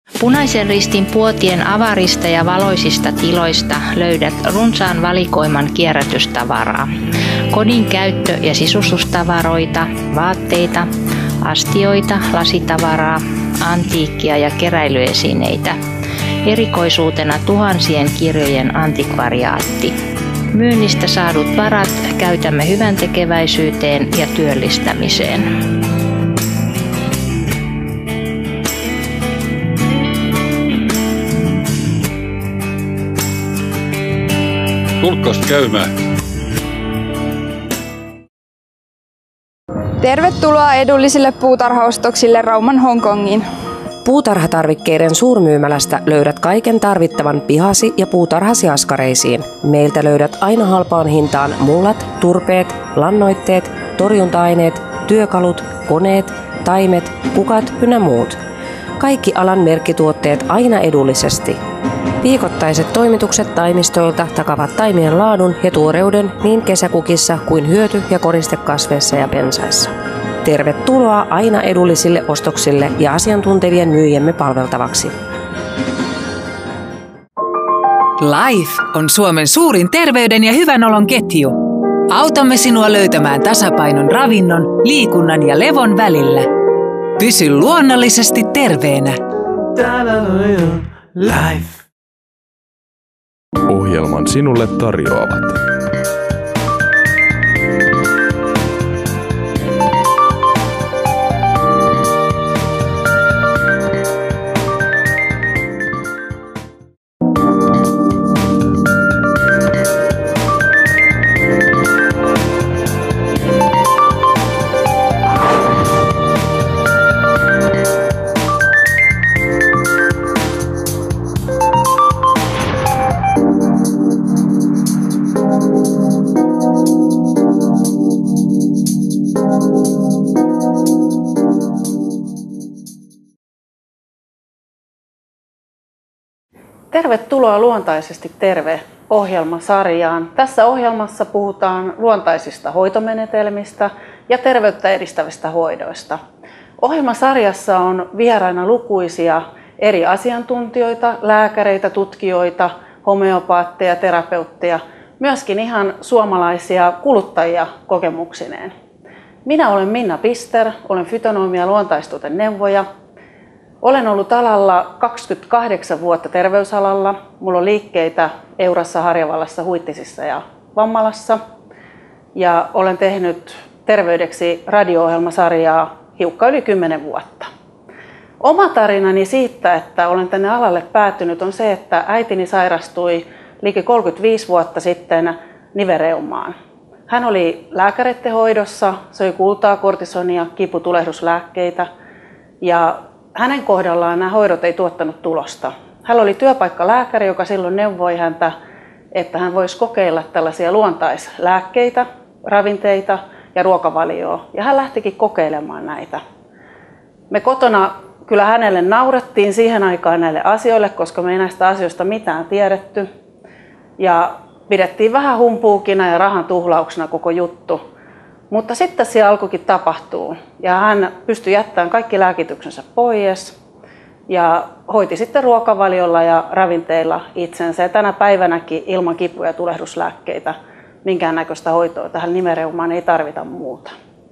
Punaisen Ristin Puotien avarista ja valoisista tiloista löydät runsaan valikoiman kierrätystavaraa. Kodin käyttö- ja sisustustavaroita, vaatteita, astioita, lasitavaraa, antiikkia ja keräilyesineitä. Erikoisuutena tuhansien kirjojen antikvariaatti. Myynnistä saadut varat käytämme hyväntekeväisyyteen ja työllistämiseen. Tulkkaas käymään. Tervetuloa edullisille puutarhaostoksille Rauman Hongkongiin. Puutarhatarvikkeiden suurmyymälästä löydät kaiken tarvittavan pihasi ja puutarhasi askareisiin. Meiltä löydät aina halpaan hintaan mullat, turpeet, lannoitteet, torjunta-aineet, työkalut, koneet, taimet, kukat ynnä muut. Kaikki alan merkkituotteet aina edullisesti. Viikoittaiset toimitukset taimistoilta takavat taimien laadun ja tuoreuden niin kesäkukissa kuin hyöty- ja koristekasveissa ja pensaissa. Tervetuloa aina edullisille ostoksille ja asiantuntevien myyjämme palveltavaksi. Life on Suomen suurin terveyden ja hyvän olon ketju. Autamme sinua löytämään tasapainon ravinnon, liikunnan ja levon välillä. Pysy luonnollisesti terveenä. Life. Ohjelman sinulle tarjoavat Tervetuloa Luontaisesti terve -ohjelmasarjaan. Tässä ohjelmassa puhutaan luontaisista hoitomenetelmistä ja terveyttä edistävistä hoidoista. Ohjelmasarjassa on vieraina lukuisia eri asiantuntijoita, lääkäreitä, tutkijoita, homeopaatteja, terapeutteja, myöskin ihan suomalaisia kuluttajia kokemuksineen. Minä olen Minna Pister, olen fytonomi- ja luontaistuoteneuvoja. Olen ollut alalla 28 vuotta terveysalalla. Mulla on liikkeitä Eurassa, Harjavallassa, Huittisissa ja Vammalassa. Ja olen tehnyt terveydeksi radio-ohjelmasarjaa hiukka yli 10 vuotta. Oma tarinani siitä, että olen tänne alalle päätynyt, on se, että äitini sairastui liki 35 vuotta sitten nivelreumaan. Hän oli lääkäreiden hoidossa, söi kultaa, kortisonia, kiputulehduslääkkeitä ja hänen kohdallaan nämä hoidot ei tuottanut tulosta. Hän oli työpaikkalääkäri, joka silloin neuvoi häntä, että hän voisi kokeilla tällaisia luontaislääkkeitä, ravinteita ja ruokavalioa. Ja hän lähtikin kokeilemaan näitä. Me kotona kyllä hänelle naurettiin siihen aikaan näille asioille, koska me ei näistä asioista mitään tiedetty. Ja pidettiin vähän humpuukina ja rahan tuhlauksena koko juttu. Mutta sitten siellä alkoikin tapahtuu ja hän pystyi jättämään kaikki lääkityksensä pois ja hoiti sitten ruokavaliolla ja ravinteilla itsensä. Ja tänä päivänäkin ilman kipuja ja tulehduslääkkeitä minkäännäköistä hoitoa tähän nivelreumaan ei tarvita muuta.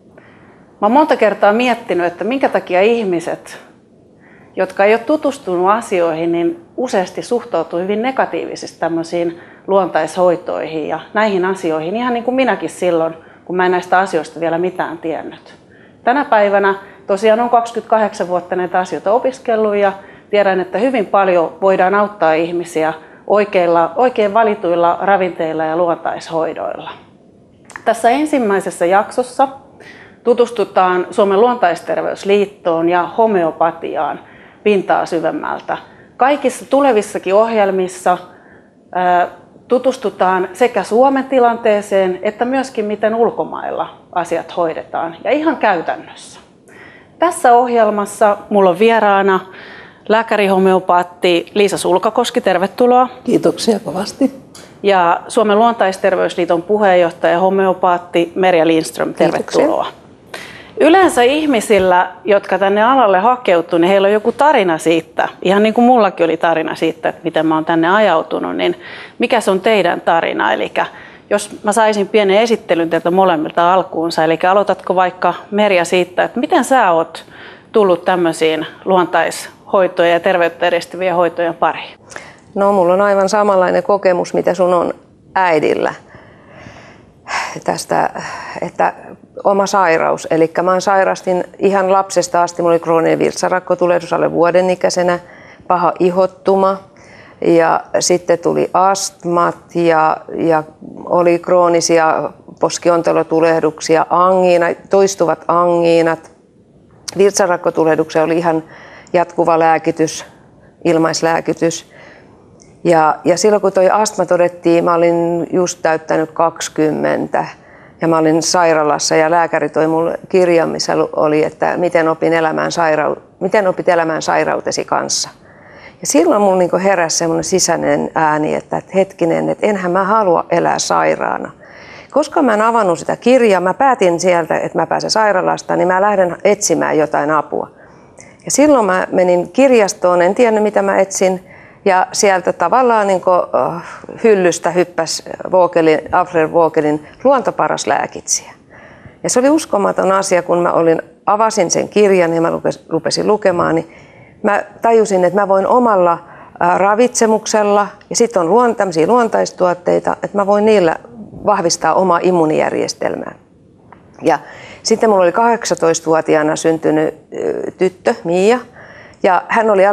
Mä oon monta kertaa miettinyt, että minkä takia ihmiset, jotka ei ole tutustunut asioihin, niin useasti suhtautuu hyvin negatiivisesti tämmöisiin luontaishoitoihin ja näihin asioihin, ihan niin kuin minäkin silloin, kun mä en näistä asioista vielä mitään tiennyt. Tänä päivänä tosiaan on 28 vuotta näitä asioita opiskellut ja tiedän, että hyvin paljon voidaan auttaa ihmisiä oikein valituilla ravinteilla ja luontaishoidoilla. Tässä ensimmäisessä jaksossa tutustutaan Suomen luontaisterveysliittoon ja homeopatiaan pintaa syvemmältä. Kaikissa tulevissakin ohjelmissa tutustutaan sekä Suomen tilanteeseen että myöskin miten ulkomailla asiat hoidetaan ja ihan käytännössä. Tässä ohjelmassa mulla on vieraana lääkäri-homeopaatti Liisa Sulkakoski, tervetuloa. Kiitoksia kovasti. Ja Suomen luontaisterveysliiton puheenjohtaja homeopaatti Merja Lindström, tervetuloa. Kiitoksia. Yleensä ihmisillä, jotka tänne alalle hakeutuu, niin heillä on joku tarina siitä. Ihan niin kuin mullakin oli tarina siitä, että miten mä oon tänne ajautunut, niin mikä se on teidän tarina? Eli jos mä saisin pienen esittelyn teiltä molemmilta alkuunsa, eli aloitatko vaikka Merja siitä, että miten sä oot tullut tämmöisiin luontaishoitojen ja terveyttä edistävien hoitojen pariin? No, mulla on aivan samanlainen kokemus, mitä sun on äidillä. Tästä, että oma sairaus. Eli mä sairastin ihan lapsesta asti, mulla oli krooninen virtsarakkotulehdus alle vuoden ikäisenä, paha ihottuma ja sitten tuli astmat ja oli kroonisia poskiontelotulehduksia, toistuvat angiinat. Virtsarakkotulehduksia oli ihan jatkuva lääkitys, ilmaislääkitys. Ja silloin kun toi astma todettiin, mä olin just täyttänyt 20 ja mä olin sairaalassa ja lääkäri toi mulle kirjan, missä oli, että miten opit elämään sairautesi kanssa. Ja silloin mulla niinku heräsi semmoinen sisäinen ääni, että hetkinen, että enhän mä halua elää sairaana. Koska mä en avannut sitä kirjaa, mä päätin sieltä, että mä pääsen sairaalasta, niin mä lähden etsimään jotain apua. Ja silloin mä menin kirjastoon, en tiennyt mitä mä etsin. Ja sieltä tavallaan niin hyllystä hyppäsi Alfred Vogelin Luontoparas lääkitsijä. Ja se oli uskomaton asia, kun mä avasin sen kirjan ja mä rupesin lukemaan, niin mä tajusin, että mä voin omalla ravitsemuksella, ja sitten on tämmöisiä luontaistuotteita, että mä voin niillä vahvistaa omaa immuunijärjestelmää. Ja sitten mulla oli 18-vuotiaana syntynyt tyttö, Mia. Ja hän oli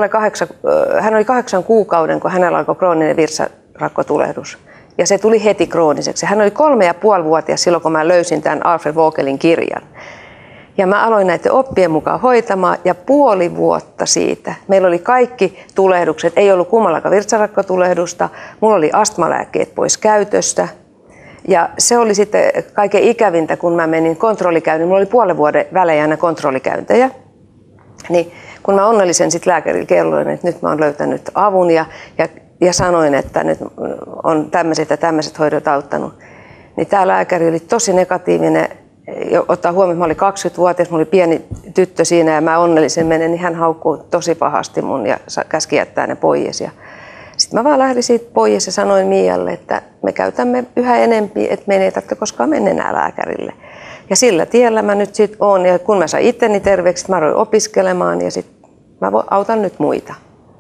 8 kuukauden, kun hänellä alkoi krooninen virtsarakkotulehdus. Ja se tuli heti krooniseksi. Hän oli 3,5-vuotias silloin, kun mä löysin tämän Alfred Vogelin kirjan. Ja mä aloin näiden oppien mukaan hoitamaan ja puoli vuotta siitä. Meillä oli kaikki tulehdukset, ei ollut kummallakaan virtsarakko-tulehdusta. Mulla oli astmalääkkeet pois käytöstä. Ja se oli sitten kaiken ikävintä, kun mä menin kontrollikäyntiin. Mulla oli puolen vuoden välein aina kontrollikäyntejä. Niin kun mä onnellisen sitten lääkärille kerroin, että nyt mä oon löytänyt avun ja sanoin, että nyt on tämmöiset ja tämmöiset hoidot auttanut, niin tämä lääkäri oli tosi negatiivinen. Ottaa huomioon, että mä olin 20-vuotias, mulla oli pieni tyttö siinä ja mä onnellisen menen, niin hän haukkui tosi pahasti mun ja käski jättää ne pois. Sitten mä vaan lähdin siitä pois ja sanoin Mialle, että me käytämme yhä enempi, että me ei tarvitse koskaan mennä enää lääkärille. Ja sillä tiellä mä nyt sitten oon, ja kun mä sain itteni terveeksi, mä aloin opiskelemaan ja sitten mä autan nyt muita.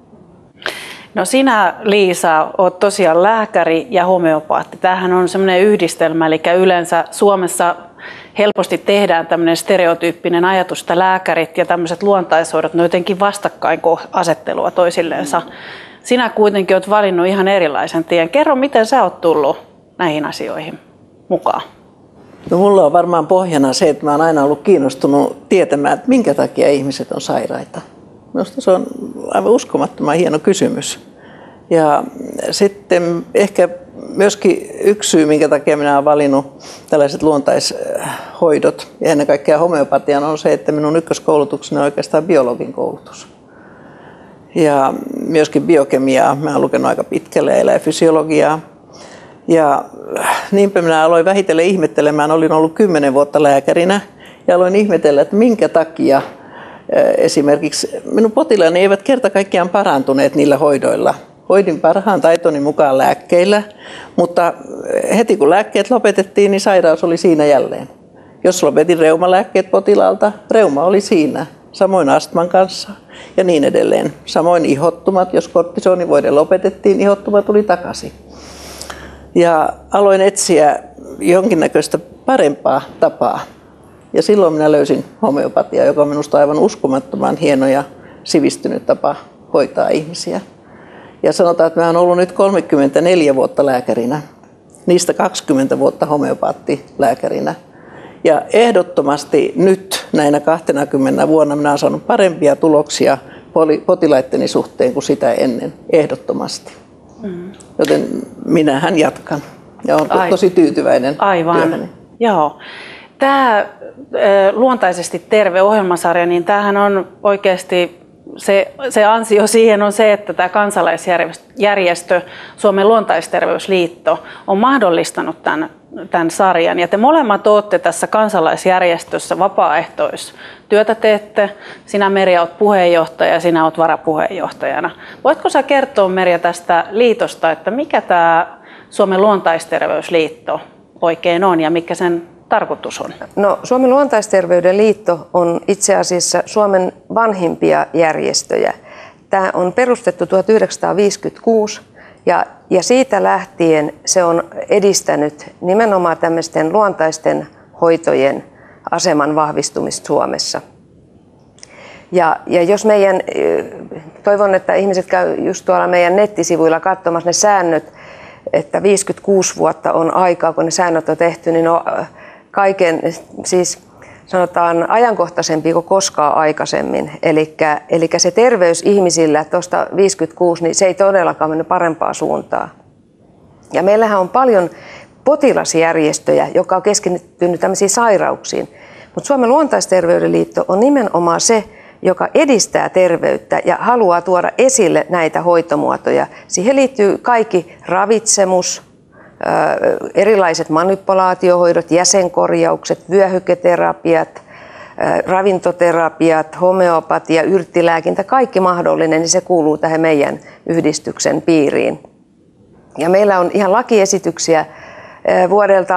No sinä, Liisa, oot tosiaan lääkäri ja homeopaatti. Tämähän on semmoinen yhdistelmä, eli yleensä Suomessa helposti tehdään tämmöinen stereotyyppinen ajatus, että lääkärit ja tämmöiset luontaishoidot, ne jotenkin vastakkainasettelua toisilleensa. Sinä kuitenkin olet valinnut ihan erilaisen tien. Kerro, miten sä oot tullut näihin asioihin mukaan? No, mulla on varmaan pohjana se, että mä oon aina ollut kiinnostunut tietämään, että minkä takia ihmiset on sairaita. Minusta se on aivan uskomattoman hieno kysymys. Ja sitten ehkä myöskin yksi syy, minkä takia minä olen valinnut tällaiset luontaishoidot ja ennen kaikkea homeopatian on se, että minun ykköskoulutukseni on oikeastaan biologin koulutus. Ja myöskin biokemiaa. Mä olen lukenut aika pitkälle eläinfysiologiaa. Ja niinpä minä aloin vähitellen ihmettelemään. Olin ollut 10 vuotta lääkärinä ja aloin ihmetellä, että minkä takia esimerkiksi minun potilaani eivät kerta kaikkiaan parantuneet niillä hoidoilla. Hoidin parhaan taitoni mukaan lääkkeillä, mutta heti kun lääkkeet lopetettiin, niin sairaus oli siinä jälleen. Jos lopetin reumalääkkeet potilaalta, reuma oli siinä. Samoin astman kanssa ja niin edelleen. Samoin ihottumat, jos kortisonivoide lopetettiin, ihottuma tuli takaisin. Ja aloin etsiä jonkinnäköistä parempaa tapaa. Ja silloin minä löysin homeopatiaa, joka on minusta aivan uskomattoman hieno ja sivistynyt tapa hoitaa ihmisiä. Ja sanotaan, että mä olen ollut nyt 34 vuotta lääkärinä, niistä 20 vuotta homeopaattilääkärinä. Ja ehdottomasti nyt näinä 20 vuonna minä olen saanut parempia tuloksia potilaitteni suhteen kuin sitä ennen, ehdottomasti. Joten minähän jatkan ja olen tosi tyytyväinen työhöni. Joo. Tämä luontaisesti terve ohjelmasarja, niin tämähän on oikeasti se ansio siihen on se, että tämä kansalaisjärjestö Suomen luontaisterveysliitto on mahdollistanut tämän tämän sarjan. Ja te molemmat olette tässä kansalaisjärjestössä vapaaehtoistyötä teette. Sinä, Merja, olet puheenjohtaja ja sinä olet varapuheenjohtajana. Voitko sä kertoa, Merja, tästä liitosta, että mikä tämä Suomen luontaisterveysliitto oikein on ja mikä sen tarkoitus on? No, Suomen luontaisterveyden liitto on itse asiassa Suomen vanhimpia järjestöjä. Tämä on perustettu 1956 ja siitä lähtien se on edistänyt nimenomaan tämmöisten luontaisten hoitojen aseman vahvistumista Suomessa. Ja jos toivon, että ihmiset käy just tuolla meidän nettisivuilla katsomassa ne säännöt, että 56 vuotta on aikaa, kun ne säännöt on tehty, niin on siis sanotaan ajankohtaisempi kuin koskaan aikaisemmin. Eli se terveys ihmisillä tuosta 56, niin se ei todellakaan mennyt parempaa suuntaan. Ja meillähän on paljon potilasjärjestöjä, joka on keskittynyt tämmöisiin sairauksiin. Mutta Suomen luontaisterveyden liitto on nimenomaan se, joka edistää terveyttä ja haluaa tuoda esille näitä hoitomuotoja. Siihen liittyy kaikki ravitsemus, erilaiset manipulaatiohoidot, jäsenkorjaukset, vyöhyketerapiat, ravintoterapiat, homeopatia, yrttilääkintä, kaikki mahdollinen, niin se kuuluu tähän meidän yhdistyksen piiriin. Ja meillä on ihan lakiesityksiä vuodelta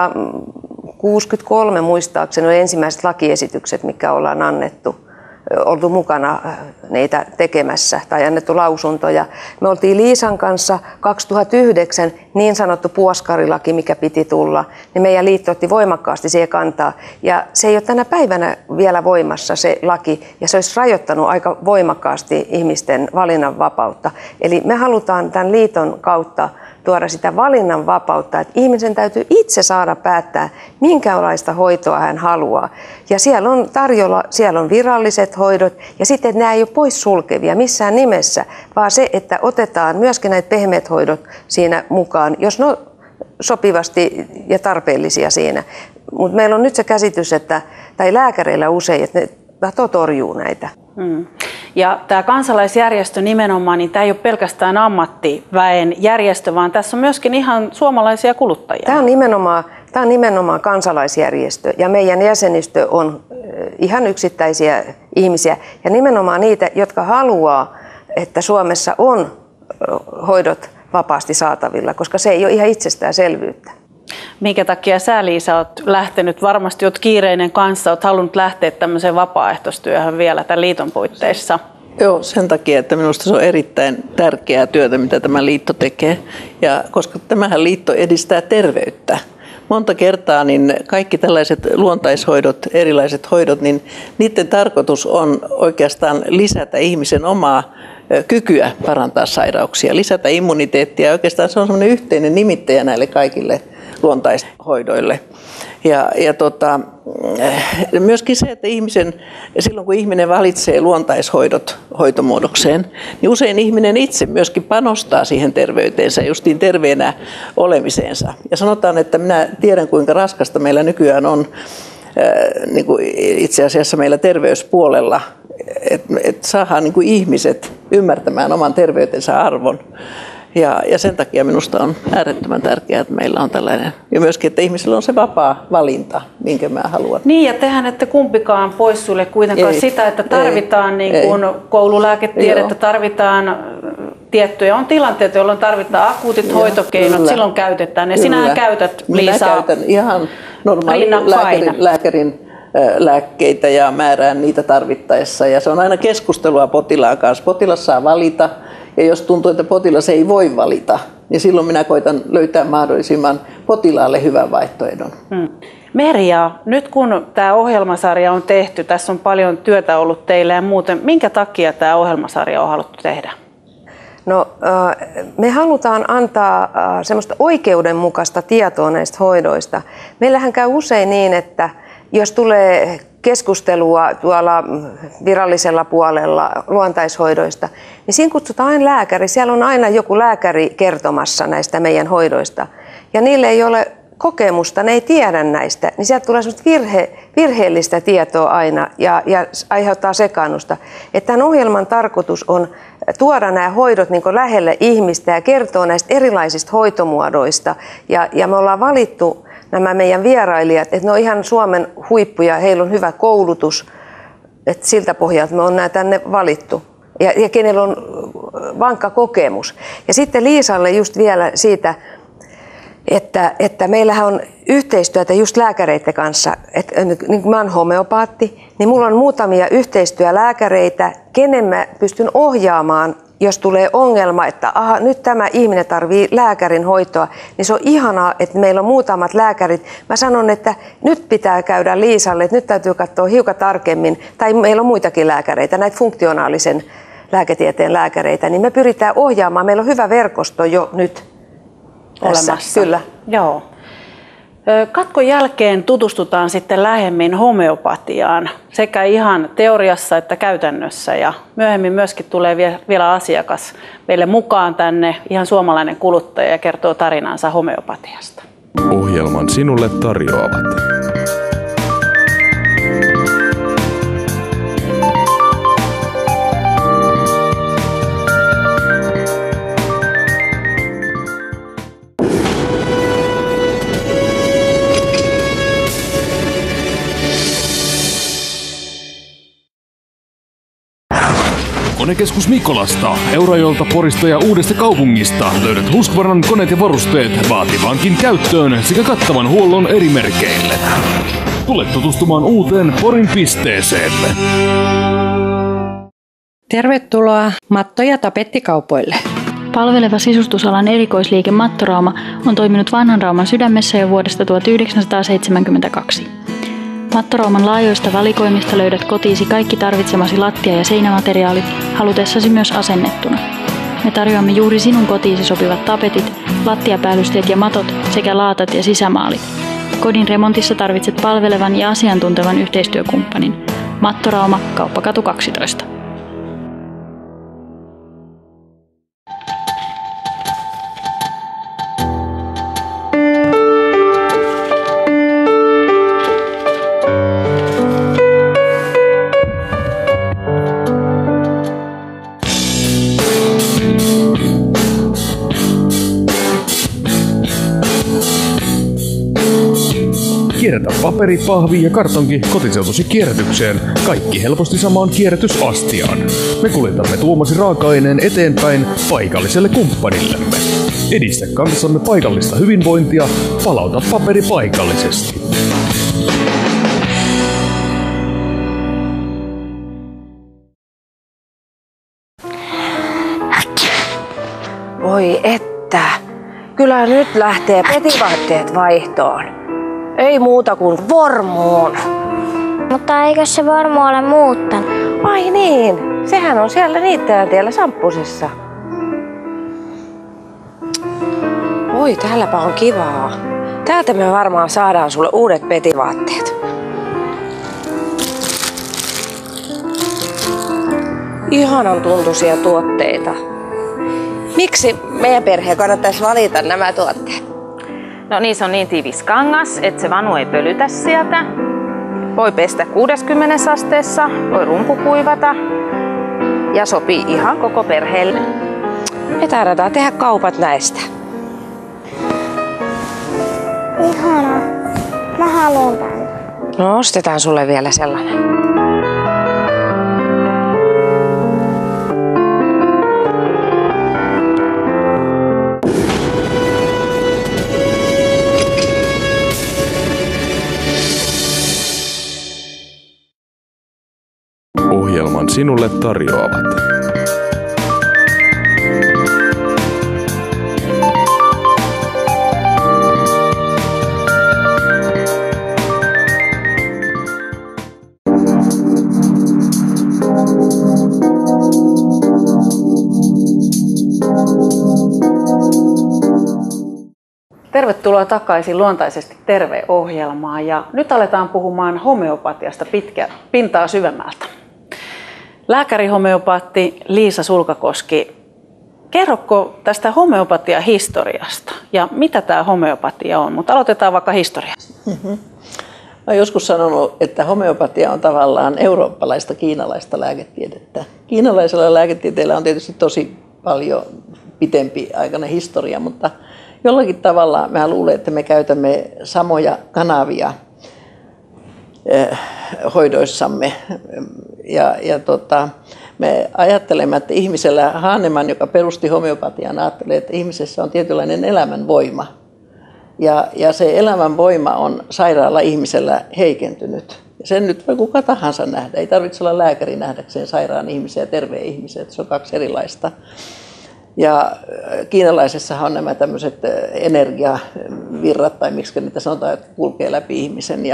1963 muistaakseni oli ensimmäiset lakiesitykset, mitkä ollaan oltu mukana niitä tekemässä tai annettu lausuntoja. Me oltiin Liisan kanssa 2009 niin sanottu puoskarilaki, mikä piti tulla, niin meidän liitto otti voimakkaasti siihen kantaa. Ja se ei ole tänä päivänä vielä voimassa se laki, ja se olisi rajoittanut aika voimakkaasti ihmisten valinnanvapautta. Eli me halutaan tämän liiton kautta tuoda sitä valinnanvapautta, että ihmisen täytyy itse saada päättää, minkälaista hoitoa hän haluaa. Ja siellä on tarjolla, siellä on viralliset hoidot, ja sitten että nämä ei ole poissulkevia missään nimessä, vaan se, että otetaan myöskin näitä pehmeät hoidot siinä mukaan, jos ne on sopivasti ja tarpeellisia siinä. Mutta meillä on nyt se käsitys, tai lääkäreillä usein, että ne torjuu näitä. Ja tämä kansalaisjärjestö nimenomaan, niin tämä ei ole pelkästään ammattiväen järjestö, vaan tässä on myöskin ihan suomalaisia kuluttajia. Tämä on nimenomaan kansalaisjärjestö ja meidän jäsenistö on ihan yksittäisiä ihmisiä ja nimenomaan niitä, jotka haluaa, että Suomessa on hoidot vapaasti saatavilla, koska se ei ole ihan itsestäänselvyyttä. Minkä takia sä, Liisa, olet lähtenyt, varmasti olet kiireinen kanssa, olet halunnut lähteä tämmöiseen vapaaehtoistyöhön vielä tämän liiton puitteissa? Joo, sen takia, että minusta se on erittäin tärkeää työtä, mitä tämä liitto tekee, ja koska tämähän liitto edistää terveyttä. Monta kertaa niin kaikki tällaiset luontaishoidot, erilaiset hoidot, niin niiden tarkoitus on oikeastaan lisätä ihmisen omaa kykyä parantaa sairauksia, lisätä immuniteettia. Oikeastaan se on semmoinen yhteinen nimittäjä näille kaikille luontaishoidoille. Ja myöskin se, että silloin kun ihminen valitsee luontaishoidot hoitomuodokseen, niin usein ihminen itse myöskin panostaa siihen terveyteensä, justiin terveenä olemiseensa. Ja sanotaan, että minä tiedän kuinka raskasta meillä nykyään on niin kuin itse asiassa meillä terveyspuolella, että saadaan niin kuin ihmiset ymmärtämään oman terveytensä arvon. Ja sen takia minusta on äärettömän tärkeää, että meillä on tällainen. Ja myöskin, että ihmisillä on se vapaa valinta, minkä mä haluan. Niin, ja tehän ette kumpikaan poissulje kuitenkaan sitä, että tarvitaan niin kuin koululääketiedettä, tarvitaan tiettyjä. On tilanteita, jolloin tarvitaan akuutit hoitokeinot, kyllä, silloin käytetään. Ja sinähän käytät, Liisa, minä käytän ihan normaalin lääkärin lääkkeitä ja määrään niitä tarvittaessa. Ja se on aina keskustelua potilaan kanssa. Potilas saa valita. Ja jos tuntuu, että potilas ei voi valita, niin silloin minä koitan löytää mahdollisimman potilaalle hyvän vaihtoehdon. Merja, nyt kun tämä ohjelmasarja on tehty, tässä on paljon työtä ollut teille ja muuten, minkä takia tämä ohjelmasarja on haluttu tehdä? No, me halutaan antaa semmoista oikeudenmukaista tietoa näistä hoidoista. Meillähän käy usein niin, että jos tulee keskustelua tuolla virallisella puolella luontaishoidoista, niin siinä kutsutaan aina lääkäri. Siellä on aina joku lääkäri kertomassa näistä meidän hoidoista. Ja niille ei ole kokemusta, ne ei tiedä näistä. Niin sieltä tulee virheellistä tietoa aina ja aiheuttaa sekaannusta. Että tämän ohjelman tarkoitus on tuoda nämä hoidot niin kuin lähelle ihmistä ja kertoa näistä erilaisista hoitomuodoista. Ja me ollaan valittu nämä meidän vierailijat, että ne on ihan Suomen huippuja, heillä on hyvä koulutus, että siltä pohjalta me on nämä tänne valittu. Ja kenellä on vankka kokemus. Ja sitten Liisalle just vielä siitä, että meillähän on yhteistyötä just lääkäreiden kanssa. Että niin kuin mä oon homeopaatti, niin mulla on muutamia yhteistyölääkäreitä, kenen mä pystyn ohjaamaan, jos tulee ongelma, että aha, nyt tämä ihminen tarvii lääkärin hoitoa, niin se on ihanaa, että meillä on muutamat lääkärit. Mä sanon, että nyt pitää käydä Liisalle, että nyt täytyy katsoa hiukan tarkemmin, tai meillä on muitakin lääkäreitä, näitä funktionaalisen lääketieteen lääkäreitä, niin me pyritään ohjaamaan. Meillä on hyvä verkosto jo nyt olemassa. Kyllä. Joo. Katkon jälkeen tutustutaan sitten lähemmin homeopatiaan sekä ihan teoriassa että käytännössä, ja myöhemmin myöskin tulee vielä asiakas meille mukaan tänne, ihan suomalainen kuluttaja, ja kertoo tarinansa homeopatiasta. Ohjelman sinulle tarjoavat Konekeskus Mikolasta, Eurajoelta, Porista ja Uudesta kaupungista löydät Husqvarnan koneet ja varusteet vaativaankin käyttöön sekä kattavan huollon eri merkeille. Tule tutustumaan uuteen Porin pisteeseemme. Tervetuloa matto- ja tapettikaupoille. Palveleva sisustusalan erikoisliike Mattorauma on toiminut vanhan Rauman sydämessä jo vuodesta 1972. Mattorauman laajoista valikoimista löydät kotiisi kaikki tarvitsemasi lattia- ja seinämateriaalit, halutessasi myös asennettuna. Me tarjoamme juuri sinun kotiisi sopivat tapetit, lattiapäällysteet ja matot sekä laatat ja sisämaalit. Kodin remontissa tarvitset palvelevan ja asiantuntevan yhteistyökumppanin. Mattorauma, Kauppakatu 12. Kierrätä paperi, pahvi ja kartonki kotiseutusi kierrätykseen. Kaikki helposti samaan kierrätysastiaan. Me kuljetamme tuomasi raaka-aineen eteenpäin paikalliselle kumppanillemme. Edistä kanssamme paikallista hyvinvointia, palauta paperi paikallisesti. Voi että, kyllä nyt lähtee petivaatteet vaihtoon. Ei muuta kuin vormuun. Mutta eikö se vormu ole muuttanut? Ai niin, sehän on siellä Niittäntiellä Samppusissa. Oi, täälläpä on kivaa. Täältä me varmaan saadaan sulle uudet petivaatteet. Ihanan tuntuisia tuotteita. Miksi meidän perheen kannattaisi valita nämä tuotteet? No niissä on niin tiivis kangas, että se vanu ei pölytä sieltä. Voi pestä 60 asteessa, voi rumpukuivata ja sopii ihan koko perheelle. Me tarvitaan tehdä kaupat näistä. Ihana. Mä haluan tämän. No ostetaan sulle vielä sellainen. Ohjelman sinulle tarjoavat Tervetuloa takaisin Luontaisesti terve-ohjelmaan, ja nyt aletaan puhumaan homeopatiasta pintaa syvemmältä. Lääkäri-homeopaatti Liisa Sulkakoski, kerrotko tästä homeopatia-historiasta ja mitä tämä homeopatia on? Mutta aloitetaan vaikka historiasta. Mä olen joskus sanonut, että homeopatia on tavallaan eurooppalaista kiinalaista lääketiedettä. Kiinalaisella lääketieteellä on tietysti tosi paljon pitempi aikainen historia, mutta jollakin tavalla mä luulen, että me käytämme samoja kanavia hoidoissamme. Me ajattelemme, että ihmisellä, Hahnemann, joka perusti homeopatian, ajattelee, että ihmisessä on tietynlainen elämänvoima. Ja se elämänvoima on sairaalla ihmisellä heikentynyt. Ja sen nyt voi kuka tahansa nähdä. Ei tarvitse olla lääkäri nähdäkseen sairaan ihmisen ja terveen ihmisen. Se on kaksi erilaista. Ja kiinalaisessahan on nämä tämmöiset energiavirrat, tai miksi niitä sanotaan, että kulkee läpi ihmisen.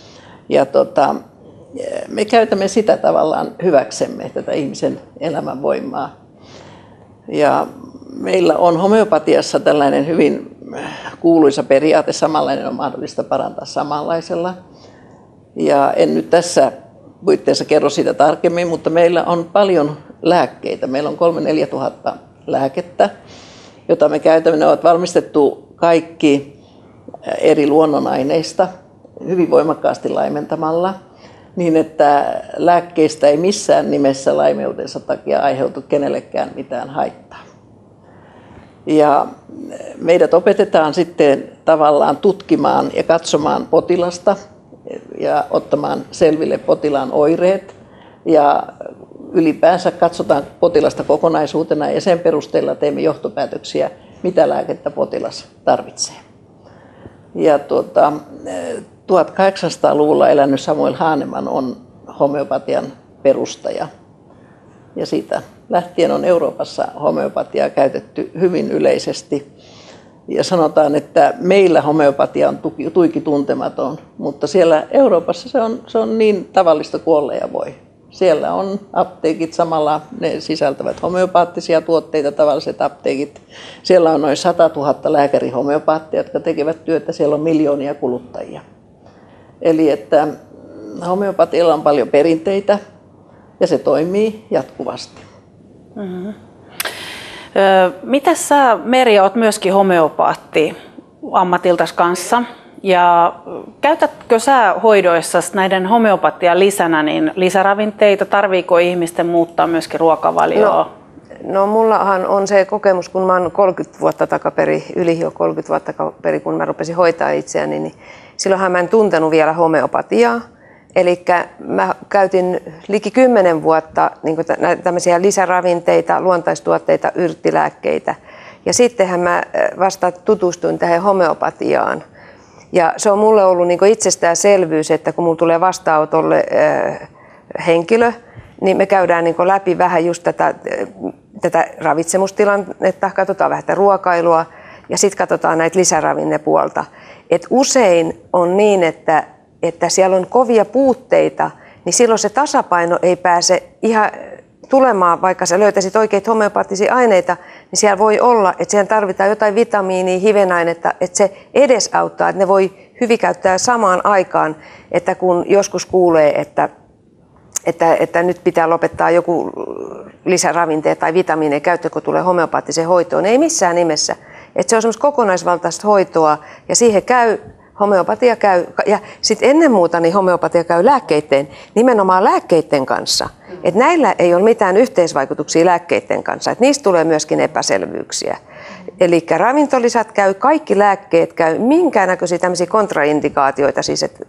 Me käytämme sitä tavallaan hyväksemme, tätä ihmisen elämänvoimaa. Ja meillä on homeopatiassa tällainen hyvin kuuluisa periaate, samanlainen on mahdollista parantaa samanlaisella. Ja en nyt tässä puitteissa kerro siitä tarkemmin, mutta meillä on paljon lääkkeitä. Meillä on 3-4 tuhatta lääkettä, jota me käytämme. Ne ovat valmistettu kaikki eri luonnonaineista hyvin voimakkaasti laimentamalla, niin että lääkkeistä ei missään nimessä laimeutensa takia aiheutu kenellekään mitään haittaa. Ja meidät opetetaan sitten tavallaan tutkimaan ja katsomaan potilasta ja ottamaan selville potilaan oireet. Ja ylipäänsä katsotaan potilasta kokonaisuutena ja sen perusteella teemme johtopäätöksiä, mitä lääkettä potilas tarvitsee. Ja 1800-luvulla elänyt Samuel Hahnemann on homeopatian perustaja. Ja siitä lähtien on Euroopassa homeopatiaa käytetty hyvin yleisesti. Ja sanotaan, että meillä homeopatia on tuiki tuntematon, mutta siellä Euroopassa se on niin tavallista kuin olla ja voi. Siellä on apteekit samalla, ne sisältävät homeopaattisia tuotteita, tavalliset apteekit. Siellä on noin 100 000 lääkärihomeopaattia, jotka tekevät työtä, siellä on miljoonia kuluttajia. Eli että homeopatialla on paljon perinteitä ja se toimii jatkuvasti. Mm-hmm. Mitäs sä, Merja, oot myöskin homeopaatti ammatiltas kanssa? Ja käytätkö sä hoidoissasi näiden homeopatian lisänä niin lisäravinteita? Tarviiko ihmisten muuttaa myöskin ruokavalioa? No mullahan on se kokemus, kun mä oon 30 vuotta takaperi, yli jo 30 vuotta takaperi, kun mä rupesin hoitaa itseäni, niin silloinhan mä en tuntenut vielä homeopatiaa. Eli mä käytin liki 10 vuotta niin tämmöisiä lisäravinteita, luontaistuotteita, yrttilääkkeitä. Ja sittenhän mä vasta tutustuin tähän homeopatiaan. Ja se on mulle ollut niin itsestäänselvyys, että kun mulla tulee vastaanotolle henkilö, niin me käydään niin läpi vähän just tätä ravitsemustilannetta, katsotaan vähän tätä ruokailua ja sitten katsotaan näitä lisäravinnepuolta. Et usein on niin, että siellä on kovia puutteita, niin silloin se tasapaino ei pääse ihan tulemaan, vaikka sä löytäisit oikeita homeopaattisia aineita, niin siellä voi olla, että siihen tarvitaan jotain vitamiinia, hivenainetta, että se edesauttaa, että ne voi hyvin käyttää samaan aikaan, että kun joskus kuulee, että nyt pitää lopettaa joku lisäravinteet tai vitamiinien käyttö, kun tulee homeopaattiseen hoitoon, ei missään nimessä. Että se on semmoista kokonaisvaltaista hoitoa ja siihen homeopatia käy, ja sitten ennen muuta niin homeopatia käy nimenomaan lääkkeiden kanssa. Et näillä ei ole mitään yhteisvaikutuksia lääkkeiden kanssa, että niistä tulee myöskin epäselvyyksiä. Eli ravintolisät käy, kaikki lääkkeet käy, minkäännäköisiä tämmöisiä kontraindikaatioita, siis että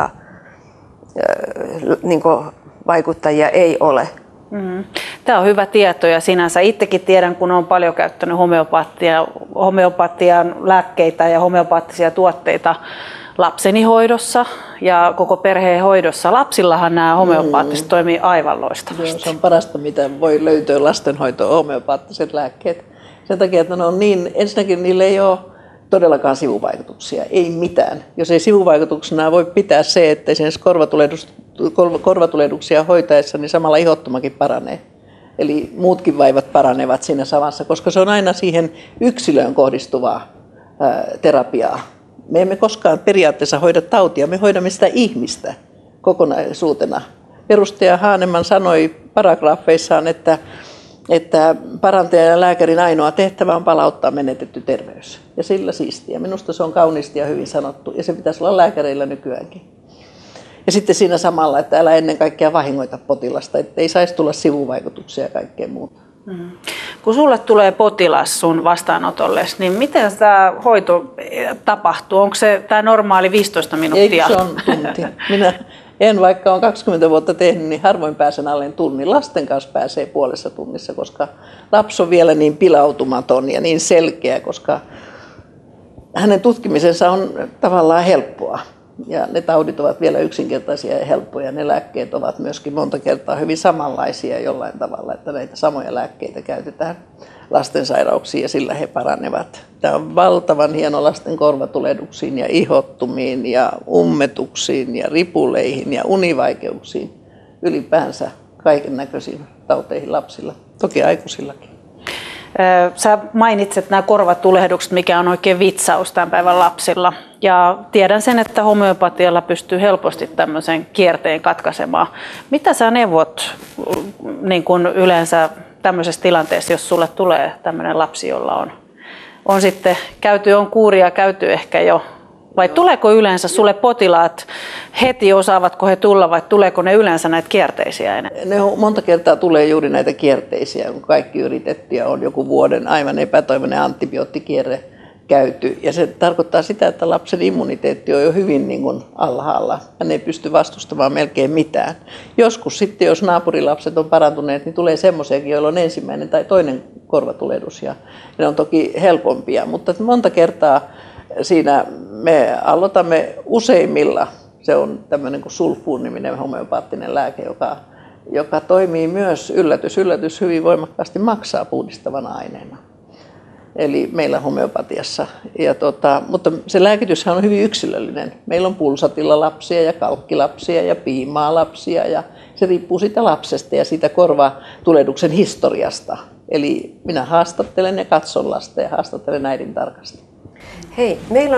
vaikuttajia ei ole. Tämä on hyvä tieto ja sinänsä itsekin tiedän, kun olen paljon käyttänyt homeopatian lääkkeitä ja homeopaattisia tuotteita lapseni hoidossa ja koko perheen hoidossa. Lapsillahan nämä homeopaattiset toimii aivan loistavasti. Joo, se on parasta, mitä voi löytyä lastenhoitoon, homeopaattiset lääkkeet. Sen takia, että ne on niin, ensinnäkin niillä ei ole todellakaan sivuvaikutuksia, ei mitään. Jos ei sivuvaikutuksena voi pitää se, että esimerkiksi korvatulehduksia hoitaessa, niin samalla ihottumakin paranee. Eli muutkin vaivat paranevat siinä samassa, koska se on aina siihen yksilöön kohdistuvaa terapiaa. Me emme koskaan periaatteessa hoida tautia, me hoidamme sitä ihmistä kokonaisuutena. Perustaja Hahnemann sanoi paragraafeissaan, että parantajan ja lääkärin ainoa tehtävä on palauttaa menetetty terveys. Ja sillä siistiä. Minusta se on kauniisti ja hyvin sanottu, ja se pitäisi olla lääkäreillä nykyäänkin. Ja sitten siinä samalla, että älä ennen kaikkea vahingoita potilasta, että ei saisi tulla sivuvaikutuksia ja kaikkea muuta. Kun sulle tulee potilas sun vastaanotolle, niin miten tämä hoito tapahtuu? Onko se tämä normaali 15 minuuttia? Eikö se on tunti? Minä en, vaikka olen 20 vuotta tehnyt, niin harvoin pääsen alle tunnin. Lasten kanssa pääsee puolessa tunnissa, koska lapsi on vielä niin pilautumaton ja niin selkeä, koska hänen tutkimisensa on tavallaan helppoa. Ja ne taudit ovat vielä yksinkertaisia ja helppoja. Ne lääkkeet ovat myöskin monta kertaa hyvin samanlaisia jollain tavalla, että näitä samoja lääkkeitä käytetään lastensairauksiin ja sillä he paranevat. Tämä on valtavan hieno lasten korvatulehduksiin ja ihottumiin ja ummetuksiin ja ripuleihin ja univaikeuksiin. Ylipäänsä kaiken näköisiin tauteihin lapsilla, toki aikuisillakin. Sä mainitset nämä korvatulehdukset, mikä on oikein vitsaus tämän päivän lapsilla. Ja tiedän sen, että homeopatialla pystyy helposti tämmöisen kierteen katkaisemaan. Mitä sä neuvot niin kun yleensä tämmöisessä tilanteessa, jos sulle tulee tämmöinen lapsi, jolla on sitten on kuuria käyty ehkä jo? Vai tuleeko yleensä sulle potilaat heti, osaavatko he tulla vai tuleeko ne yleensä näitä kierteisiä enää? Ne monta kertaa tulee juuri näitä kierteisiä, kun kaikki yritetty ja on joku vuoden aivan epätoivoinen antibioottikierre käyty. Ja se tarkoittaa sitä, että lapsen immuniteetti on jo hyvin niin kuin alhaalla. Hän ei pysty vastustamaan melkein mitään. Joskus sitten, jos naapurilapset on parantuneet, niin tulee semmoisiakin, joilla on ensimmäinen tai toinen korvatulehdus. Ja ne on toki helpompia, mutta monta kertaa siinä me aloitamme useimmilla. Se on tämmöinen kuin sulfuun-niminen homeopaattinen lääke, joka toimii myös yllätys hyvin voimakkaasti maksaa puhdistavana aineena. Eli meillä homeopatiassa. Mutta se lääkityshän on hyvin yksilöllinen. Meillä on pulsatillalapsia ja kalkkilapsia ja piimaalapsia ja se riippuu siitä lapsesta ja siitä korvatulehduksen historiasta. Eli minä haastattelen ja katson lasta ja haastattelen äidin tarkasti. Hei,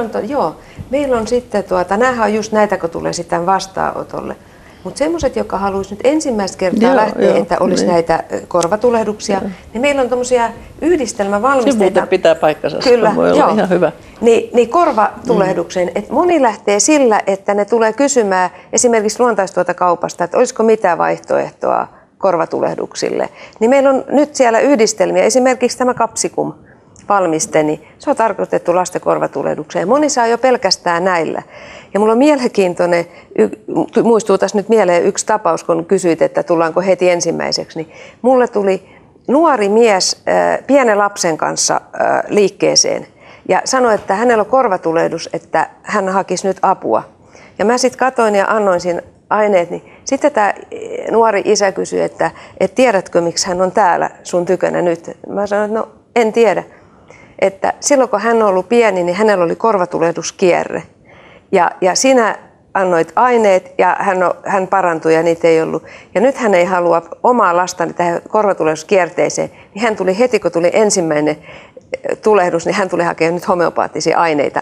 meillä on sitten, nämähän on just näitä, kun tulee sitten vastaanotolle. Mutta semmoiset, jotka haluaisi nyt ensimmäistä kertaa lähteä, että olisi näitä korvatulehduksia, niin meillä on tommosia yhdistelmävalmisteita. Se muuten pitää paikkansa, kyllä, voi olla ihan hyvä. Niin korvatulehdukseen, että moni lähtee sillä, että ne tulee kysymään esimerkiksi luontaistuotekaupasta, että olisiko mitään vaihtoehtoa korvatulehduksille. Niin meillä on nyt siellä yhdistelmiä, esimerkiksi tämä kapsikum. Valmiste, niin se on tarkoitettu lasten korvatulehdukseen. Moni saa jo pelkästään näillä. Ja mulla on mielenkiintoinen, muistuu tässä nyt mieleen yksi tapaus, kun kysyit, että tullaanko heti ensimmäiseksi. Niin mulle tuli nuori mies pienen lapsen kanssa liikkeeseen ja sanoi, että hänellä on korvatulehdus, että hän hakisi nyt apua. Ja mä sitten katsoin ja annoin siinä aineet, niin sitten tämä nuori isä kysyi, että tiedätkö miksi hän on täällä sun tykönä nyt? Mä sanoin, että no en tiedä. Että silloin kun hän on ollut pieni, niin hänellä oli korvatulehduskierre. Ja sinä annoit aineet ja hän parantui ja niitä ei ollut. Ja nyt hän ei halua omaa lastani tähän korvatulehduskierteeseen. Niin hän tuli heti, kun tuli ensimmäinen tulehdus, niin hän tuli hakemaan nyt homeopaattisia aineita.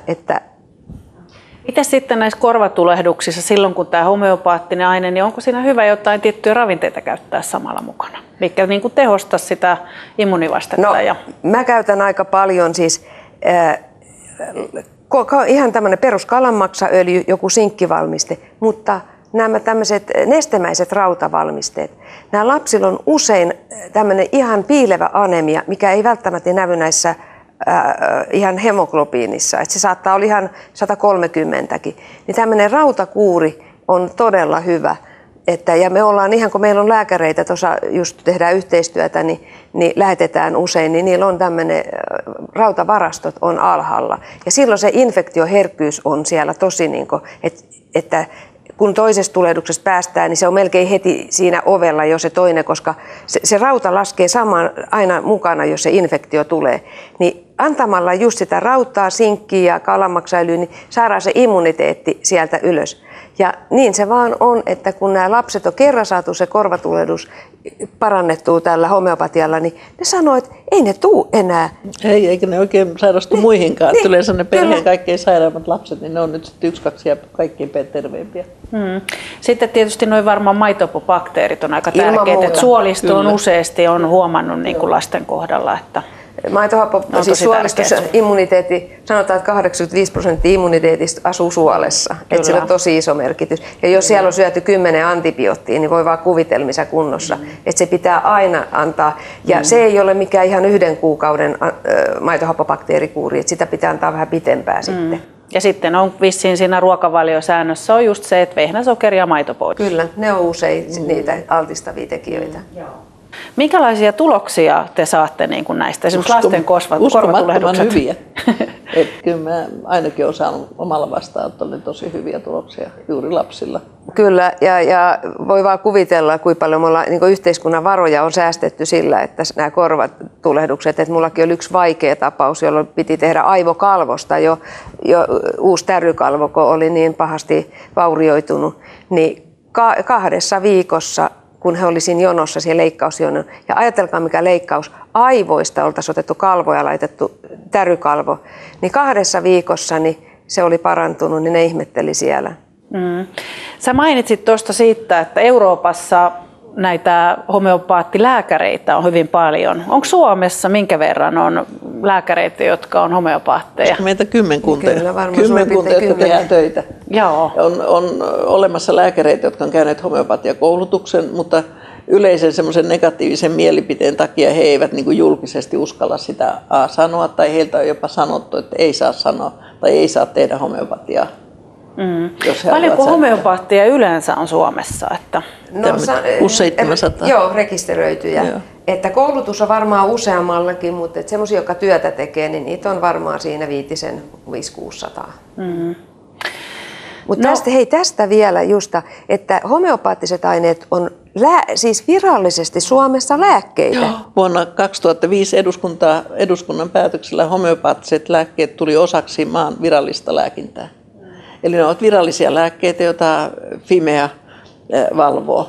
Miten sitten näissä korvatulehduksissa silloin, kun tämä homeopaattinen aine, niin onko siinä hyvä jotain tiettyjä ravinteita käyttää samalla mukana, mikä niin kuin tehostaa sitä immunivastetta? No, mä käytän aika paljon siis ihan tämmöinen peruskalanmaksaöljy, joku sinkkivalmiste, mutta nämä tämmöiset nestemäiset rautavalmisteet. Nämä lapsilla on usein tämmöinen ihan piilevä anemia, mikä ei välttämättä näy näissä ihan hemoglobiinissa, että se saattaa olla ihan 130kin. Niin tämmöinen rautakuuri on todella hyvä. Ja me ollaan ihan, kun meillä on lääkäreitä, tuossa just tehdään yhteistyötä, niin lähetetään usein, niin niillä on tämmöinen, rautavarastot on alhaalla. Ja silloin se infektioherkkyys on siellä tosi, niin kuin, että kun toisesta tulehduksesta päästään, niin se on melkein heti siinä ovella jo se toinen, koska se rauta laskee samaan aina mukana, jos se infektio tulee. Niin antamalla just sitä rautaa, sinkkiä ja kalanmaksaöljyä, niin saadaan se immuniteetti sieltä ylös. Ja niin se vaan on, että kun nämä lapset on kerran saatu se korvatulehdus parannettua tällä homeopatialla, niin ne sanoo, että ei ne tuu enää. Ei, eikä ne oikein sairastu muihinkaan. Yleensä ne perheen kaikkein sairaimmat lapset, niin ne on nyt sitten 1-2 ja kaikkein terveempiä. Sitten tietysti noin varmaan maitopobakteerit on aika tärkeitä. Suolisto on useasti huomannut niin kuin lasten kohdalla, että Maitohappo, siis suolistossa immuniteetti, sanotaan, että 85% immuniteetista asuu suolessa. Että sillä on tosi iso merkitys. Ja jos siellä on syöty 10 antibioottia, niin voi vaan kuvitelmissa kunnossa. Että se pitää aina antaa. Ja se ei ole mikään ihan 1 kuukauden maitohappobakteerikuuri, että sitä pitää antaa vähän pitempään sitten. Ja sitten on vissiin siinä ruokavaliosäännössä on just se, että vehnäsokeri ja maito pois. Kyllä, ne on usein niitä altistavia tekijöitä. Minkälaisia tuloksia te saatte niin kuin näistä, esimerkiksi lasten korvatulehdukset? Hyviä. Kyllä mä ainakin olen saanut omalla vastaanotolle tosi hyviä tuloksia juuri lapsilla. Kyllä, ja voi vaan kuvitella, kuinka paljon me ollaan, niin yhteiskunnan varoja on säästetty sillä, että nämä korvatulehdukset, että mullakin oli yksi vaikea tapaus, jolloin piti tehdä aivokalvosta jo uusi tärrykalvo, kun oli niin pahasti vaurioitunut, niin 2 viikossa, kun he oli siinä jonossa, siellä leikkausjonon. Ja ajatelkaa mikä leikkaus, aivoista oltaisiin otettu kalvo ja laitettu tärrykalvo. Niin 2 viikossa niin se oli parantunut, niin ne ihmetteli siellä. Sä mainitsit tuosta siitä, että Euroopassa näitä homeopaattilääkäreitä on hyvin paljon. Onko Suomessa minkä verran on lääkäreitä, jotka on homeopaatteja? Meitä kymmenkunta, jotka tehdään töitä. Joo. On olemassa lääkäreitä, jotka on käyneet homeopatiakoulutuksen, mutta yleisen semmoisen negatiivisen mielipiteen takia he eivät niin kuin julkisesti uskalla sitä sanoa, tai heiltä on jopa sanottu, että ei saa sanoa tai ei saa tehdä homeopatiaa. Paljonko homeopaattia yleensä on Suomessa? Että... No, 700. Joo, rekisteröityjä. Joo. Että koulutus on varmaan useammallakin, mutta semmoisia, jotka työtä tekee, niin niitä on varmaan siinä 500-600. Mutta tästä vielä justa, että homeopaattiset aineet on siis virallisesti Suomessa lääkkeitä. Joo. Vuonna 2005 eduskunnan päätöksellä homeopaattiset lääkkeet tuli osaksi maan virallista lääkintää. Eli ne ovat virallisia lääkkeitä, joita Fimea valvoo.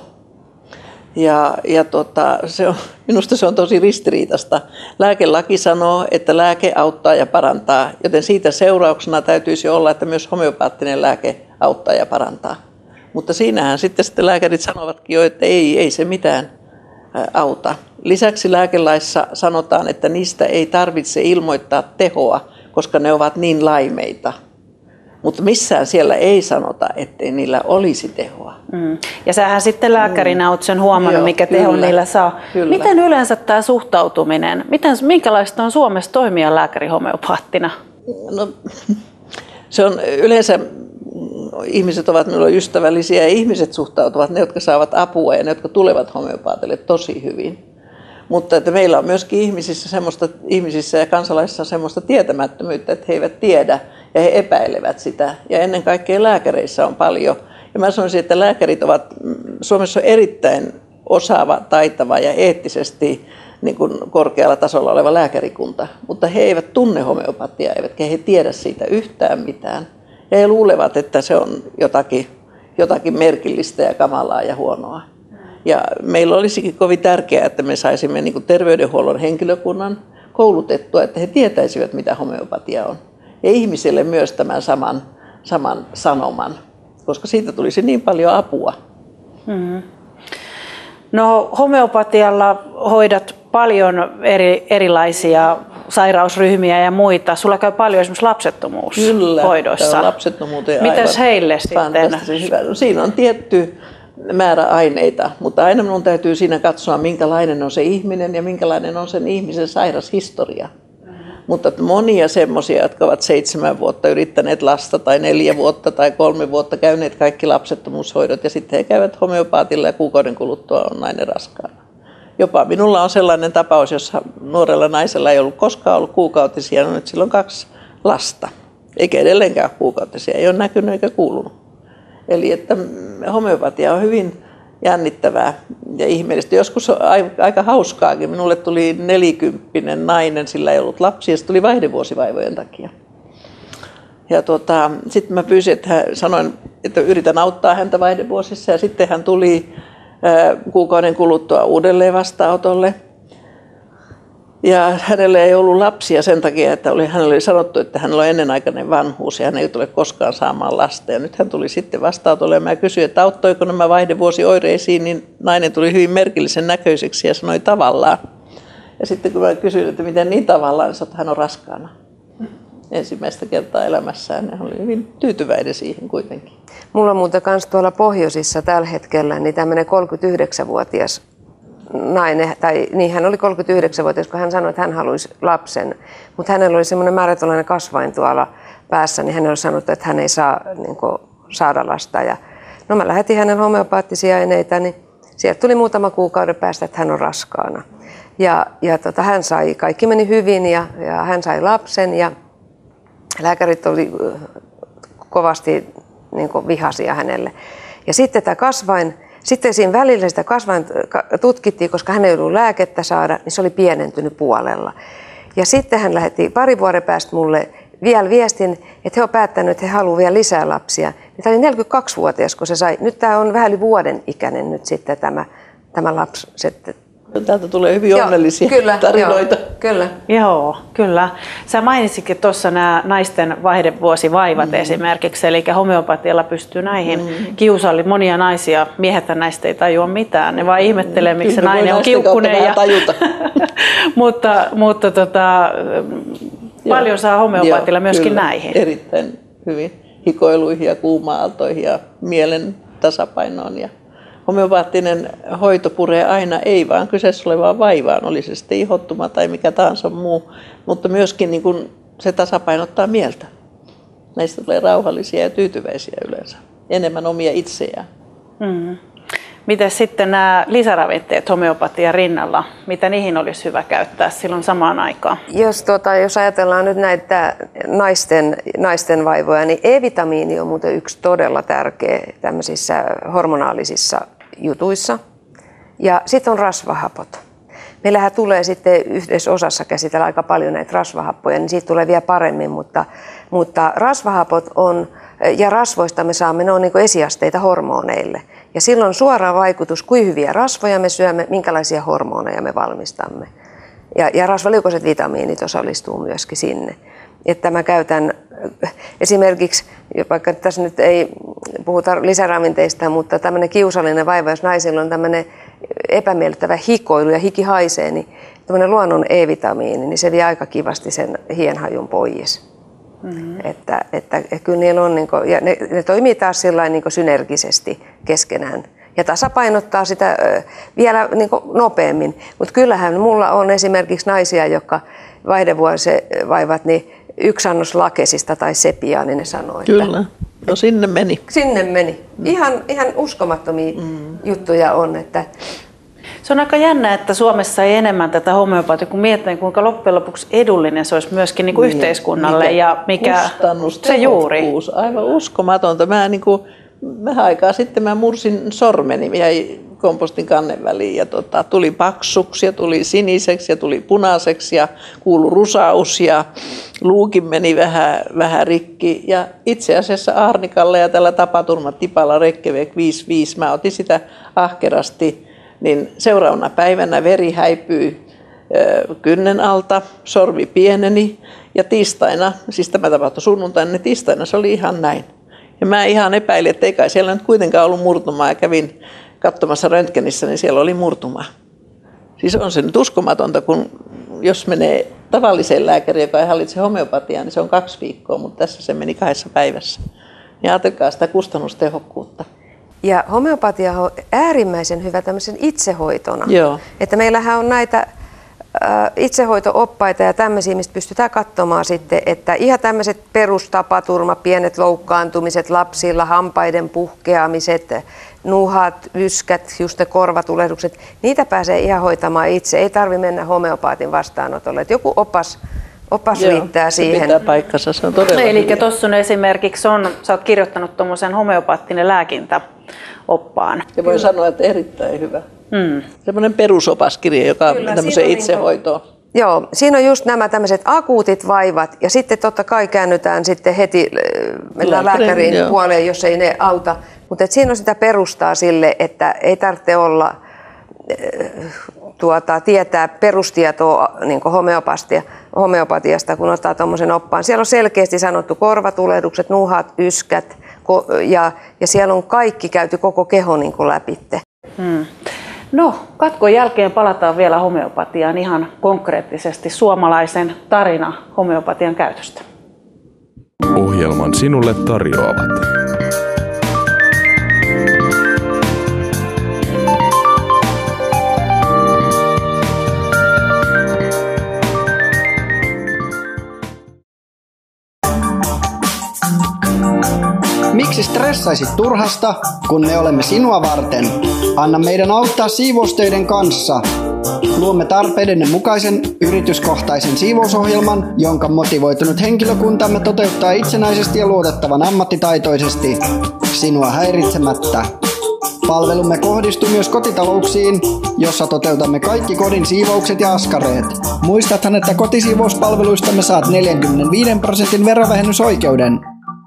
Minusta se on tosi ristiriitaista. Lääkelaki sanoo, että lääke auttaa ja parantaa, joten siitä seurauksena täytyisi olla, että myös homeopaattinen lääke auttaa ja parantaa. Mutta siinähän sitten lääkärit sanovatkin jo, että ei se mitään auta. Lisäksi lääkelaissa sanotaan, että niistä ei tarvitse ilmoittaa tehoa, koska ne ovat niin laimeita. Mutta missään siellä ei sanota, ettei niillä olisi tehoa. Ja sähän sitten lääkärinä olet sen huomannut, mikä teho niillä saa. Kyllä. Miten yleensä tämä suhtautuminen, minkälaista on Suomessa toimia lääkäri-homeopaattina? No, se on yleensä, ihmiset ovat minulle ystävällisiä ja ihmiset suhtautuvat, ne jotka saavat apua ja ne jotka tulevat homeopaatille tosi hyvin. Mutta että meillä on myöskin ihmisissä ja kansalaisissa semmoista tietämättömyyttä, että he eivät tiedä ja he epäilevät sitä. Ja ennen kaikkea lääkäreissä on paljon. Ja mä sanoisin, että lääkärit ovat Suomessa erittäin osaava, taitava ja eettisesti niin kuin korkealla tasolla oleva lääkärikunta. Mutta he eivät tunne homeopatiaa, eivätkä he tiedä siitä yhtään mitään. Ja he luulevat, että se on jotakin merkillistä ja kamalaa ja huonoa. Ja meillä olisikin kovin tärkeää, että me saisimme niin kuin terveydenhuollon henkilökunnan koulutettua, että he tietäisivät, mitä homeopatia on. Ja ihmisille myös tämän saman sanoman, koska siitä tulisi niin paljon apua. No, homeopatialla hoidat paljon erilaisia sairausryhmiä ja muita. Sulla käy paljon esimerkiksi lapsettomuushoidoissa. Kyllä, lapsettomuuteen mitäs heille sitten? Hyvä. Siinä on tietty määrä aineita, mutta aina minun täytyy siinä katsoa, minkälainen on se ihminen ja minkälainen on sen ihmisen sairashistoria. Mutta monia semmoisia, jotka ovat 7 vuotta yrittäneet lasta tai 4 vuotta tai 3 vuotta käyneet kaikki lapsettomuushoidot ja sitten he käyvät homeopaatilla ja kuukauden kuluttua on nainen raskaana. Jopa minulla on sellainen tapaus, jossa nuorella naisella ei ollut koskaan ollut kuukautisia, no nyt silloin 2 lasta, eikä edelleenkään kuukautisia, ei ole näkynyt eikä kuulunut. Eli että homeopatia on hyvin jännittävää ja ihmeellistä. Joskus on aika hauskaakin. Minulle tuli 40 nainen, sillä ei ollut lapsia, ja se tuli vaihdevuosivaivojen takia. Ja sitten mä pyysin, sanoin, että yritän auttaa häntä vaihdevuosissa, ja sitten hän tuli kuukauden kuluttua uudelleen vastaanotolle. Ja hänellä ei ollut lapsia sen takia, että hänelle oli sanottu, että hänellä on ennenaikainen vanhuus ja hän ei tule koskaan saamaan lasta. Ja nyt hän tuli sitten vastaanotolle ja mä kysyin, että auttoiko nämä vaihdevuosioireisiin, niin nainen tuli hyvin merkillisen näköiseksi ja sanoi tavallaan. Ja sitten kun mä kysyin, että miten niin tavallaan, niin että hän on raskaana ensimmäistä kertaa elämässään. Ja hän oli hyvin tyytyväinen siihen kuitenkin. Mulla on muuten kans tuolla pohjoisissa tällä hetkellä niin tämmöinen 39-vuotias nainen, tai niin hän oli 39-vuotias, kun hän sanoi, että hän haluaisi lapsen. Mutta hänellä oli semmoinen määrätynlainen kasvain tuolla päässä, niin hän oli sanonut, että hän ei saa saada lasta. Ja, no mä lähetin hänelle homeopaattisia aineita, niin sieltä tuli muutama kuukauden päästä, että hän on raskaana. Ja hän sai, kaikki meni hyvin ja hän sai lapsen ja lääkärit oli kovasti vihaisia hänelle. Ja sitten tämä kasvain, sitten siinä välillä sitä kasvain tutkittiin, koska hän ei ollut lääkettä saada, niin se oli pienentynyt puolella. Ja sitten hän lähetti pari vuoden päästä mulle vielä viestin, että he ovat päättäneet, että he haluavat vielä lisää lapsia. Tämä oli 42-vuotias, kun se sai. Nyt tämä on vähän yli vuoden ikäinen nyt sitten tämä lapsi. Täältä tulee hyvin onnellisia tarinoita. Kyllä. Joo, kyllä. Sä mainitsitkin tuossa nämä naisten vaihdevuosivaivat esimerkiksi, eli homeopatialla pystyy näihin kiusallin monia naisia. Miehet näistä ei tajua mitään, ne vaan ihmettelee, miksi nainen on kiukkunen. mutta paljon saa homeopatilla myöskin kyllä, näihin. Erittäin hyvin hikoiluihin ja kuuma-aaltoihin ja mielen tasapainoon. Ja homeopaattinen hoito puree aina ei vaan kyseessä olevaan vaivaan, oli se sitten ihottuma tai mikä tahansa muu, mutta myöskin niin kun se tasapainottaa mieltä. Näistä tulee rauhallisia ja tyytyväisiä yleensä, enemmän omia itseään. Miten sitten nämä lisäravinteet homeopatian rinnalla, mitä niihin olisi hyvä käyttää silloin samaan aikaan? Jos ajatellaan nyt näitä naisten vaivoja, niin E-vitamiini on muuten yksi todella tärkeä tämmöisissä hormonaalisissa jutuissa. Ja sitten on rasvahapot. Meillähän tulee sitten yhdessä osassa käsitellä aika paljon näitä rasvahappoja, niin siitä tulee vielä paremmin, mutta rasvahapot on, ja rasvoista me saamme, ne on niin kuin esiasteita hormoneille. Ja silloin suora vaikutus, kuinka hyviä rasvoja me syömme, minkälaisia hormoneja me valmistamme. Ja rasvaliukoiset vitamiinit osallistuu myöskin sinne. Että mä käytän esimerkiksi, vaikka tässä nyt ei puhuta lisäravinteista, mutta tämmöinen kiusallinen vaiva, jos naisilla on tämmöinen epämiellyttävä hikoilu ja hiki haisee, niin tämmöinen luonnon E-vitamiini, niin se vie aika kivasti sen hienhajun pois. Että kyllä niillä on, ja ne toimii taas sillain synergisesti keskenään ja tasapainottaa sitä vielä nopeammin. Mutta kyllähän mulla on esimerkiksi naisia, jotka vaihdevuosivaivat, niin yksi annos lakesista tai sepiaa, niin ne sanoo, että... Kyllä, no sinne meni. Sinne meni. Ihan uskomattomia juttuja on, että... Se on aika jännä, että Suomessa ei enemmän tätä homeopatia, kun miettii, kuinka loppujen lopuksi edullinen se olisi myöskin niin kuin yhteiskunnalle ja mikä se juuri. Aivan uskomatonta. Vähän aikaa sitten mä mursin sormeni, jäi kompostin kannen väliin ja tuli paksuksi ja tuli siniseksi ja tuli punaiseksi ja kuului rusaus ja luukin meni vähän rikki. Ja itse asiassa Arnikalla ja tällä tapaturmatipalla Reykjavik 55 mä otin sitä ahkerasti. Niin seuraavana päivänä veri häipyi kynnen alta, sormi pieneni ja tiistaina, siis tämä tapahtui sunnuntaina, niin tiistaina se oli ihan näin. Ja mä ihan epäilin, että ei kai siellä nyt kuitenkaan ollut murtumaa ja kävin katsomassa röntgenissä, niin siellä oli murtumaa. Siis on se nyt uskomatonta, kun jos menee tavalliseen lääkäriin, joka ei hallitse homeopatiaa, niin se on 2 viikkoa, mutta tässä se meni 2 päivässä. Ja ajatelkaa sitä kustannustehokkuutta. Ja homeopatia on äärimmäisen hyvä tämmöisen itsehoitona. Joo. Että meillähän on näitä itsehoito-oppaita ja tämmöisiä, mistä pystytään katsomaan sitten, että ihan tämmöiset perustapaturma, pienet loukkaantumiset lapsilla, hampaiden puhkeamiset, nuhat, yskät, just ne korvatulehdukset, niitä pääsee ihan hoitamaan itse. Ei tarvitse mennä homeopaatin vastaanotolle. Että joku opas riittää siihen. Se pitää paikkansa, se on todella eli tuossa esimerkiksi sä oot kirjoittanut tuommoisen homeopaattinen lääkintäoppaan. Ja voi sanoa, että erittäin hyvä. Semmoinen perusopaskirja, joka on tämmöiseen itsehoitoon. Joo, siinä on just nämä tämmöiset akuutit vaivat ja sitten totta kai käännytään sitten heti, mennään lääkärin puoleen, jos ei ne auta. Mutta siinä on sitä perustaa sille, että ei tarvitse olla tietää perustietoa niin homeopatiasta, kun ottaa tuommoisen oppaan. Siellä on selkeästi sanottu korvatulehdukset, nuhat, yskät ja siellä on kaikki käyty koko keho niin kuin läpitte. No, katkon jälkeen palataan vielä homeopatiaan ihan konkreettisesti suomalaisen tarina homeopatian käytöstä. Ohjelman sinulle tarjoavat Miksi stressaisit turhasta, kun me olemme sinua varten? Anna meidän auttaa siivoustöiden kanssa. Luomme tarpeidenne mukaisen yrityskohtaisen siivousohjelman, jonka motivoitunut henkilökuntamme toteuttaa itsenäisesti ja luotettavan ammattitaitoisesti, sinua häiritsemättä. Palvelumme kohdistuu myös kotitalouksiin, jossa toteutamme kaikki kodin siivoukset ja askareet. Muistathan, että kotisiivouspalveluistamme saat 45% verovähennysoikeuden.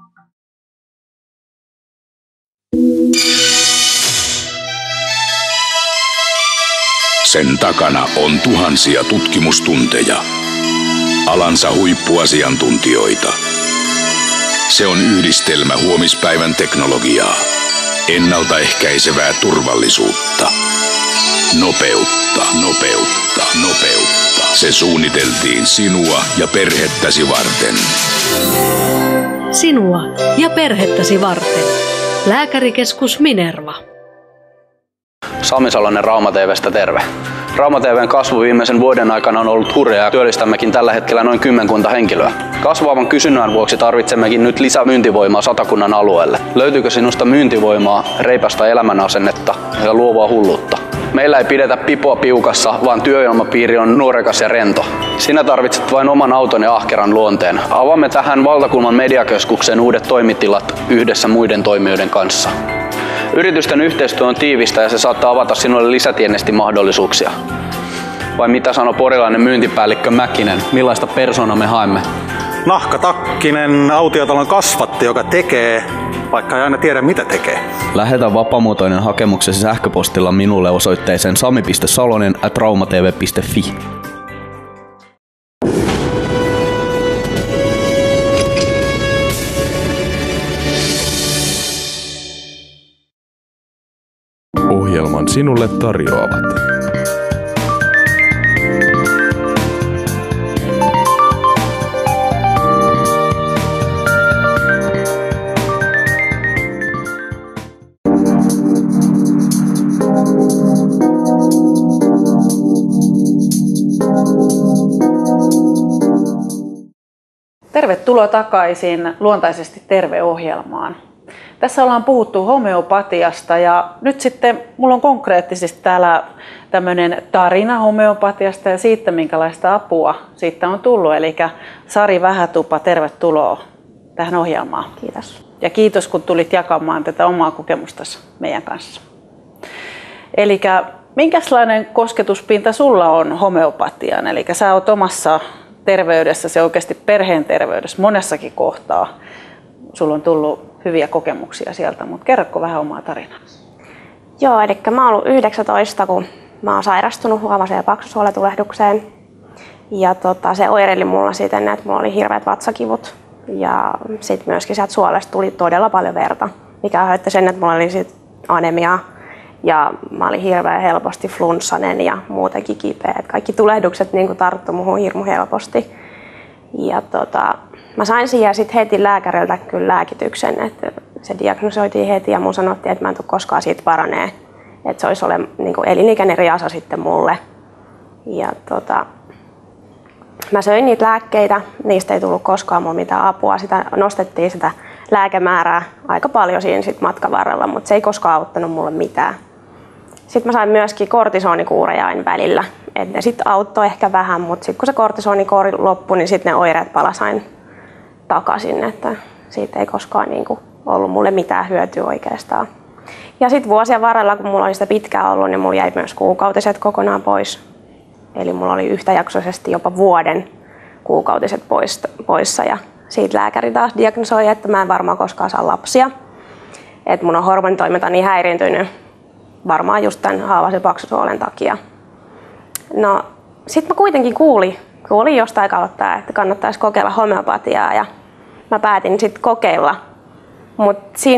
Sen takana on tuhansia tutkimustunteja, alansa huippuasiantuntijoita. Se on yhdistelmä huomispäivän teknologiaa, ennaltaehkäisevää turvallisuutta, nopeutta. Se suunniteltiin sinua ja perhettäsi varten. Sinua ja perhettäsi varten. Lääkärikeskus Minerva. Sami Salonen Rauma TV:stä terve. Rauma TV:n kasvu viimeisen vuoden aikana on ollut hurjaa ja työllistämmekin tällä hetkellä noin 10 henkilöä. Kasvavan kysynnän vuoksi tarvitsemmekin nyt lisää myyntivoimaa Satakunnan alueelle. Löytyykö sinusta myyntivoimaa, reipasta elämänasennetta ja luovaa hulluutta? Meillä ei pidetä pipoa piukassa, vaan työilmapiiri on nuorekas ja rento. Sinä tarvitset vain oman auton ja ahkeran luonteen. Avaamme tähän Valtakunnan mediakeskuksen uudet toimitilat yhdessä muiden toimijoiden kanssa. Yritysten yhteistyö on tiivistä ja se saattaa avata sinulle lisätienestimahdollisuuksia. Vai mitä sanoo porilainen myyntipäällikkö Mäkinen? Millaista persoonaa me haemme? Nahkatakkinen autiotalon kasvatti, joka tekee, vaikka ei aina tiedä mitä tekee. Lähetä vapaamuotoinen hakemuksesi sähköpostilla minulle osoitteeseen sami.salonen@raumatv.fi. Ohjelman sinulle tarjoavat Tervetuloa takaisin Luontaisesti terve-ohjelmaan. Tässä ollaan puhuttu homeopatiasta ja nyt sitten mulla on konkreettisesti täällä tämmöinen tarina homeopatiasta ja siitä, minkälaista apua siitä on tullut. Eli Sari Vähätupa, tervetuloa tähän ohjelmaan. Kiitos. Ja kiitos, kun tulit jakamaan tätä omaa kokemustasi meidän kanssa. Eli minkälainen kosketuspinta sulla on homeopatiaan? Eli sä oot omassa terveydessäsi, oikeasti perheen terveydessä monessakin kohtaa. Sulla on tullut hyviä kokemuksia sieltä, mutta kerrotko vähän omaa tarinaa? Joo, eli mä oon ollut 19, kun mä oon sairastunut huomaseen paksusuoletulehdukseen. Ja se oireili mulla siten, että mulla oli hirveät vatsakivut. Ja sitten myöskin sieltä suolesta tuli todella paljon verta, mikä aiheutti sen, että mulla oli sit anemiaa. Ja mä olin hirveän helposti flunssanen ja muutenkin kipeä. Kaikki tulehdukset niin tarttu muhun hirmu helposti. Ja mä sain siihen sitten heti lääkäriltä kyllä lääkityksen, että se diagnosoitiin heti ja mun sanottiin, että mä en tule koskaan siitä paranee. Että se olisi niin elinikäinen riasa sitten mulle. Ja mä söin niitä lääkkeitä, niistä ei tullut koskaan mulle mitään apua. Sitä nostettiin sitä lääkemäärää aika paljon siinä sit matkan varrella, mutta se ei koskaan auttanut mulle mitään. Sitten mä sain myöskin kortisonikuureja aina välillä. Et ne sitten auttoi ehkä vähän, mutta sitten kun se kortisonikuuri loppui, niin sitten ne oireet palasain takaisin. Että siitä ei koskaan ollut mulle mitään hyötyä oikeastaan. Ja sitten vuosien varrella, kun mulla oli sitä pitkään ollut, niin mulla jäi myös kuukautiset kokonaan pois. Eli mulla oli yhtäjaksoisesti jopa vuoden kuukautiset poissa. Ja siitä lääkäri taas diagnosoi, että mä en varmaan koskaan saa lapsia. Että mun on hormonitoiminta niin häiriintynyt. Varmaan just tämän haavaisen paksusuolen takia. No, sitten mä kuitenkin kuulin jostain kautta, että kannattaisi kokeilla homeopatiaa ja mä päätin sitten kokeilla. Mutta siinä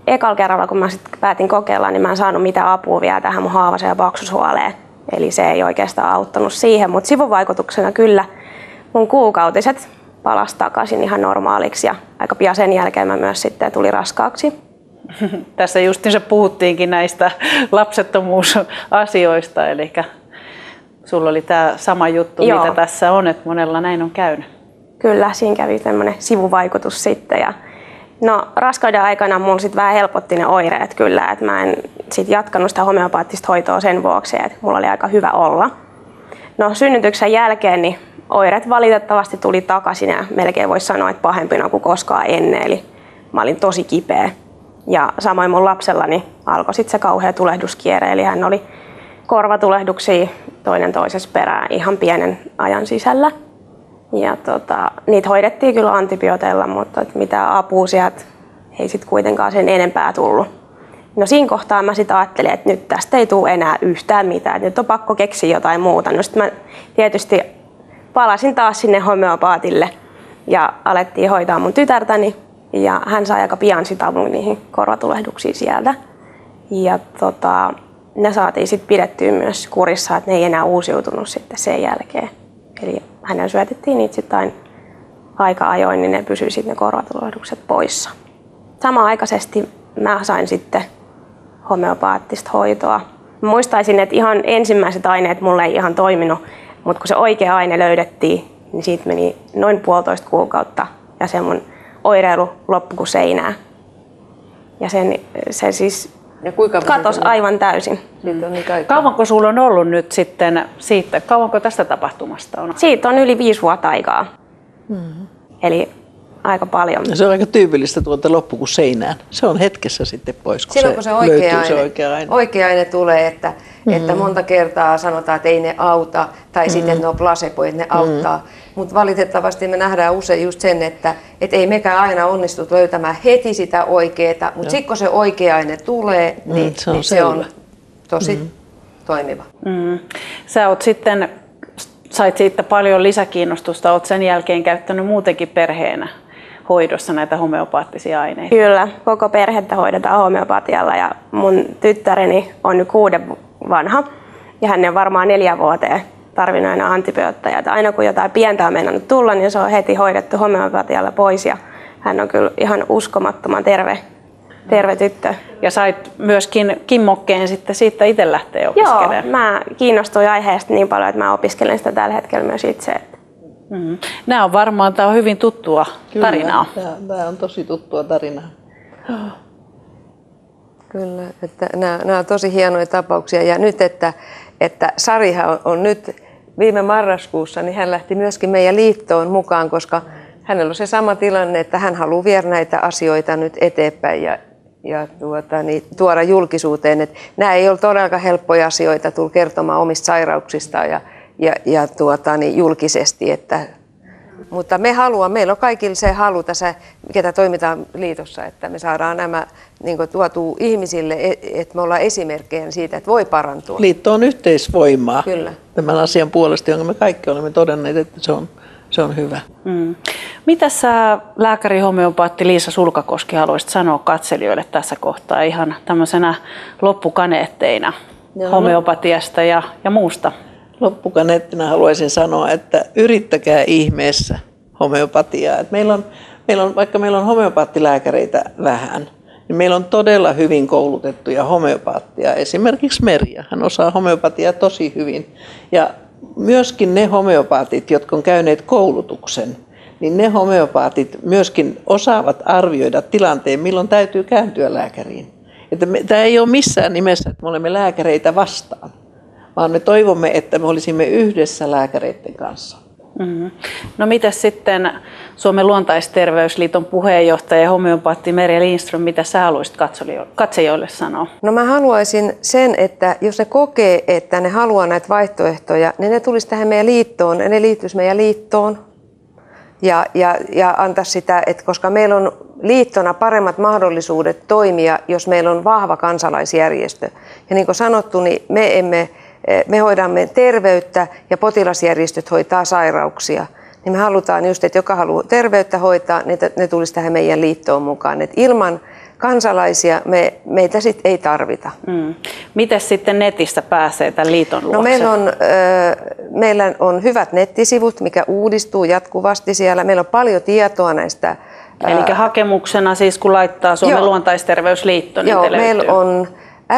ekalla kerralla, kun mä sit päätin kokeilla, niin mä en saanut mitään apua vielä tähän mun haavaseen ja paksusuoleen. Eli se ei oikeastaan auttanut siihen, mutta sivuvaikutuksena kyllä mun kuukautiset palasi takaisin ihan normaaliksi ja aika pian sen jälkeen mä myös sitten tulin raskaaksi. Tässä justiinsa puhuttiinkin näistä lapsettomuusasioista, eli sulla oli tämä sama juttu, Joo. mitä tässä on, että monella näin on käynyt. Kyllä, siinä kävi tämmöinen sivuvaikutus sitten. Ja no, raskauden aikana mulla sitten vähän helpotti ne oireet kyllä, että mä en sit jatkanut sitä homeopaattista hoitoa sen vuoksi, että mulla oli aika hyvä olla. No, synnytyksen jälkeen niin oireet valitettavasti tuli takaisin ja melkein voisi sanoa, että pahempina kuin koskaan ennen. Eli mä olin tosi kipeä. Ja samoin mun lapsellani alkoi sitten se kauhea tulehduskierre, eli hän oli korvatulehduksia toinen toisessa perään ihan pienen ajan sisällä. Ja niitä hoidettiin kyllä antibiooteilla, mutta mitään apua sieltä ei sitten kuitenkaan sen enempää tullut. No siinä kohtaa mä sitten ajattelin, että nyt tästä ei tule enää yhtään mitään, että nyt on pakko keksiä jotain muuta. No sitten mä tietysti palasin taas sinne homeopaatille ja alettiin hoitaa mun tytärtäni. Ja hän sai aika pian sitä avun niihin korvatulehduksiin sieltä. Ja ne saatiin sitten pidettyä myös kurissa, että ne ei enää uusiutunut sitten sen jälkeen. Eli hänelle syötettiin niitä sitten aika ajoin, niin ne pysyi sitten ne korvatulehdukset poissa. Samanaikaisesti mä sain sitten homeopaattista hoitoa. Mä muistaisin, että ihan ensimmäiset aineet mulle ei ihan toiminut, mutta kun se oikea aine löydettiin, niin siitä meni noin 1,5 kuukautta ja se mun oireilu loppui kuin seinää. Ja se siis katosi aivan täysin. Kauanko sulla on ollut nyt sitten siitä? Kauanko tästä tapahtumasta on? Siitä on yli 5 vuotta aikaa. Eli aika paljon. Ja se on aika tyypillistä tuolta loppu kuin seinään. Se on hetkessä sitten pois, kun silloin, kun se oikea aine tulee, että monta kertaa sanotaan, että ei ne auta, tai sitten että ne on placebo, että ne auttaa. Mutta valitettavasti me nähdään usein just sen, että ei mekään aina onnistu löytämään heti sitä oikeaa, mutta sitten kun se oikea aine tulee, niin se on tosi toimiva. Sä oot sitten, sait siitä paljon lisäkiinnostusta, oot sen jälkeen käyttänyt muutenkin perheenä hoidossa näitä homeopaattisia aineita. Kyllä, koko perhettä hoidetaan homeopatialla ja mun tyttäreni on nyt 6 vanha ja hän on varmaan 4 vuoteen tarvinnut aina antibiootteja. Aina kun jotain pientä on mennnyt tulla, niin se on heti hoidettu homeopatialla pois ja hän on kyllä ihan uskomattoman terve tyttö. Ja sait myöskin kimmokkeen sitten siitä itse lähteä opiskelemaan. Joo, mä kiinnostuin aiheesta niin paljon, että mä opiskelen sitä tällä hetkellä myös itse. Nämä on varmaan, tämä on hyvin tuttua tarinaa. Tämä on tosi tuttua tarinaa. Kyllä, että nämä on tosi hienoja tapauksia ja nyt, että Sarihan on nyt viime marraskuussa, niin hän lähti myöskin meidän liittoon mukaan, koska hänellä on se sama tilanne, että hän haluaa viedä näitä asioita nyt eteenpäin ja tuoda julkisuuteen. Että nämä ei ole todellakaan helppoja asioita tulla kertomaan omista sairauksistaan ja julkisesti. Mutta meillä on kaikilla se halu tässä, ketä toimitaan liitossa, että me saadaan nämä tuotua ihmisille, että me ollaan esimerkkejä siitä, että voi parantua. Liitto on yhteisvoimaa. Kyllä. Tämän asian puolesta, jonka me kaikki olemme todenneet, että se on hyvä. Mitä sä, lääkäri homeopaatti Liisa Sulkakoski, haluaisit sanoa katselijoille tässä kohtaa ihan tämmöisenä loppukaneetteina homeopatiasta ja muusta? Loppukaneettina haluaisin sanoa, että yrittäkää ihmeessä homeopatiaa. Vaikka meillä on homeopaattilääkäreitä vähän, niin meillä on todella hyvin koulutettuja homeopaattia. Esimerkiksi Merja, hän osaa homeopatiaa tosi hyvin. Ja myöskin ne homeopaatit, jotka on käyneet koulutuksen, niin ne homeopaatit myöskin osaavat arvioida tilanteen, milloin täytyy kääntyä lääkäriin. Tämä ei ole missään nimessä, että me olemme lääkäreitä vastaan, vaan me toivomme, että me olisimme yhdessä lääkäreiden kanssa. No mitäs sitten Suomen luontaisterveysliiton puheenjohtaja ja homeopaatti Merja Lindström, mitä sä haluaisit katselijoille sanoa? No mä haluaisin sen, että jos ne kokee, että ne haluaa näitä vaihtoehtoja, niin ne tulisi tähän meidän liittoon, ne liittyisi meidän liittoon ja antaisi sitä, että koska meillä on liittona paremmat mahdollisuudet toimia, jos meillä on vahva kansalaisjärjestö. Ja niin kuin sanottu, niin me hoidamme terveyttä ja potilasjärjestöt hoitaa sairauksia. Niin me halutaan just, että joka haluaa terveyttä hoitaa, niin ne tulisi tähän meidän liittoon mukaan. Et ilman kansalaisia meitä sitten ei tarvita. Miten sitten netistä pääsee tämän liiton luokse? No meillä on hyvät nettisivut, mikä uudistuu jatkuvasti siellä. Meillä on paljon tietoa näistä. Eli hakemuksena siis kun laittaa Suomen luontaisterveysliitto, niin te meillä on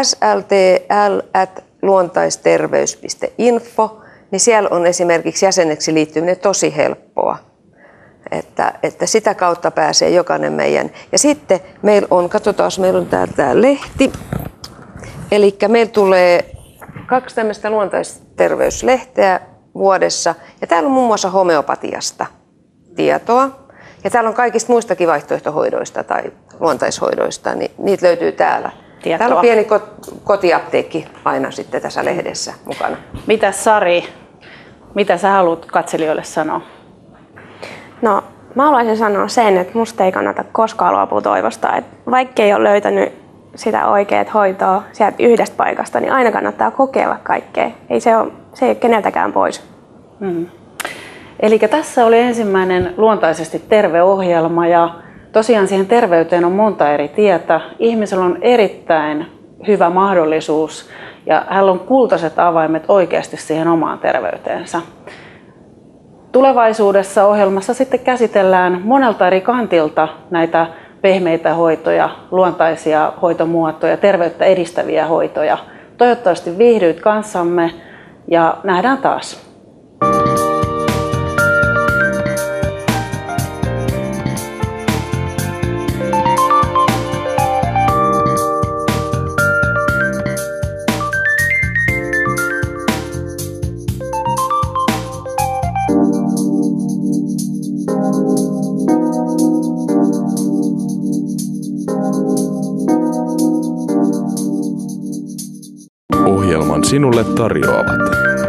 sltl@luontaisterveys.info, niin siellä on esimerkiksi jäseneksi liittyminen tosi helppoa. Että sitä kautta pääsee jokainen meidän. Ja sitten meillä on, katsotaan, meillä on tää lehti. Eli meillä tulee 2 tämmöistä luontaisterveyslehteä vuodessa. Ja täällä on muun muassa homeopatiasta tietoa. Ja täällä on kaikista muistakin vaihtoehtohoidoista tai luontaishoidoista, niin niitä löytyy täällä. Tietoa. Täällä on pieni kotiapteekki aina sitten tässä lehdessä mukana. Mitäs Sari, mitä sä haluat katselijoille sanoa? No, mä haluaisin sanoa sen, että musta ei kannata koskaan luopua toivosta. Että vaikka ei ole löytänyt sitä oikeaa hoitoa sieltä yhdestä paikasta, niin aina kannattaa kokeilla kaikkea. Se ei ole keneltäkään pois. Eli tässä oli ensimmäinen luontaisesti terve-ohjelma ja tosiaan siihen terveyteen on monta eri tietä. Ihmisellä on erittäin hyvä mahdollisuus ja hänellä on kultaiset avaimet oikeasti siihen omaan terveyteensä. Tulevaisuudessa ohjelmassa sitten käsitellään monelta eri kantilta näitä pehmeitä hoitoja, luontaisia hoitomuotoja, terveyttä edistäviä hoitoja. Toivottavasti viihdyit kanssamme ja nähdään taas. Ohjelman sinulle tarjoavat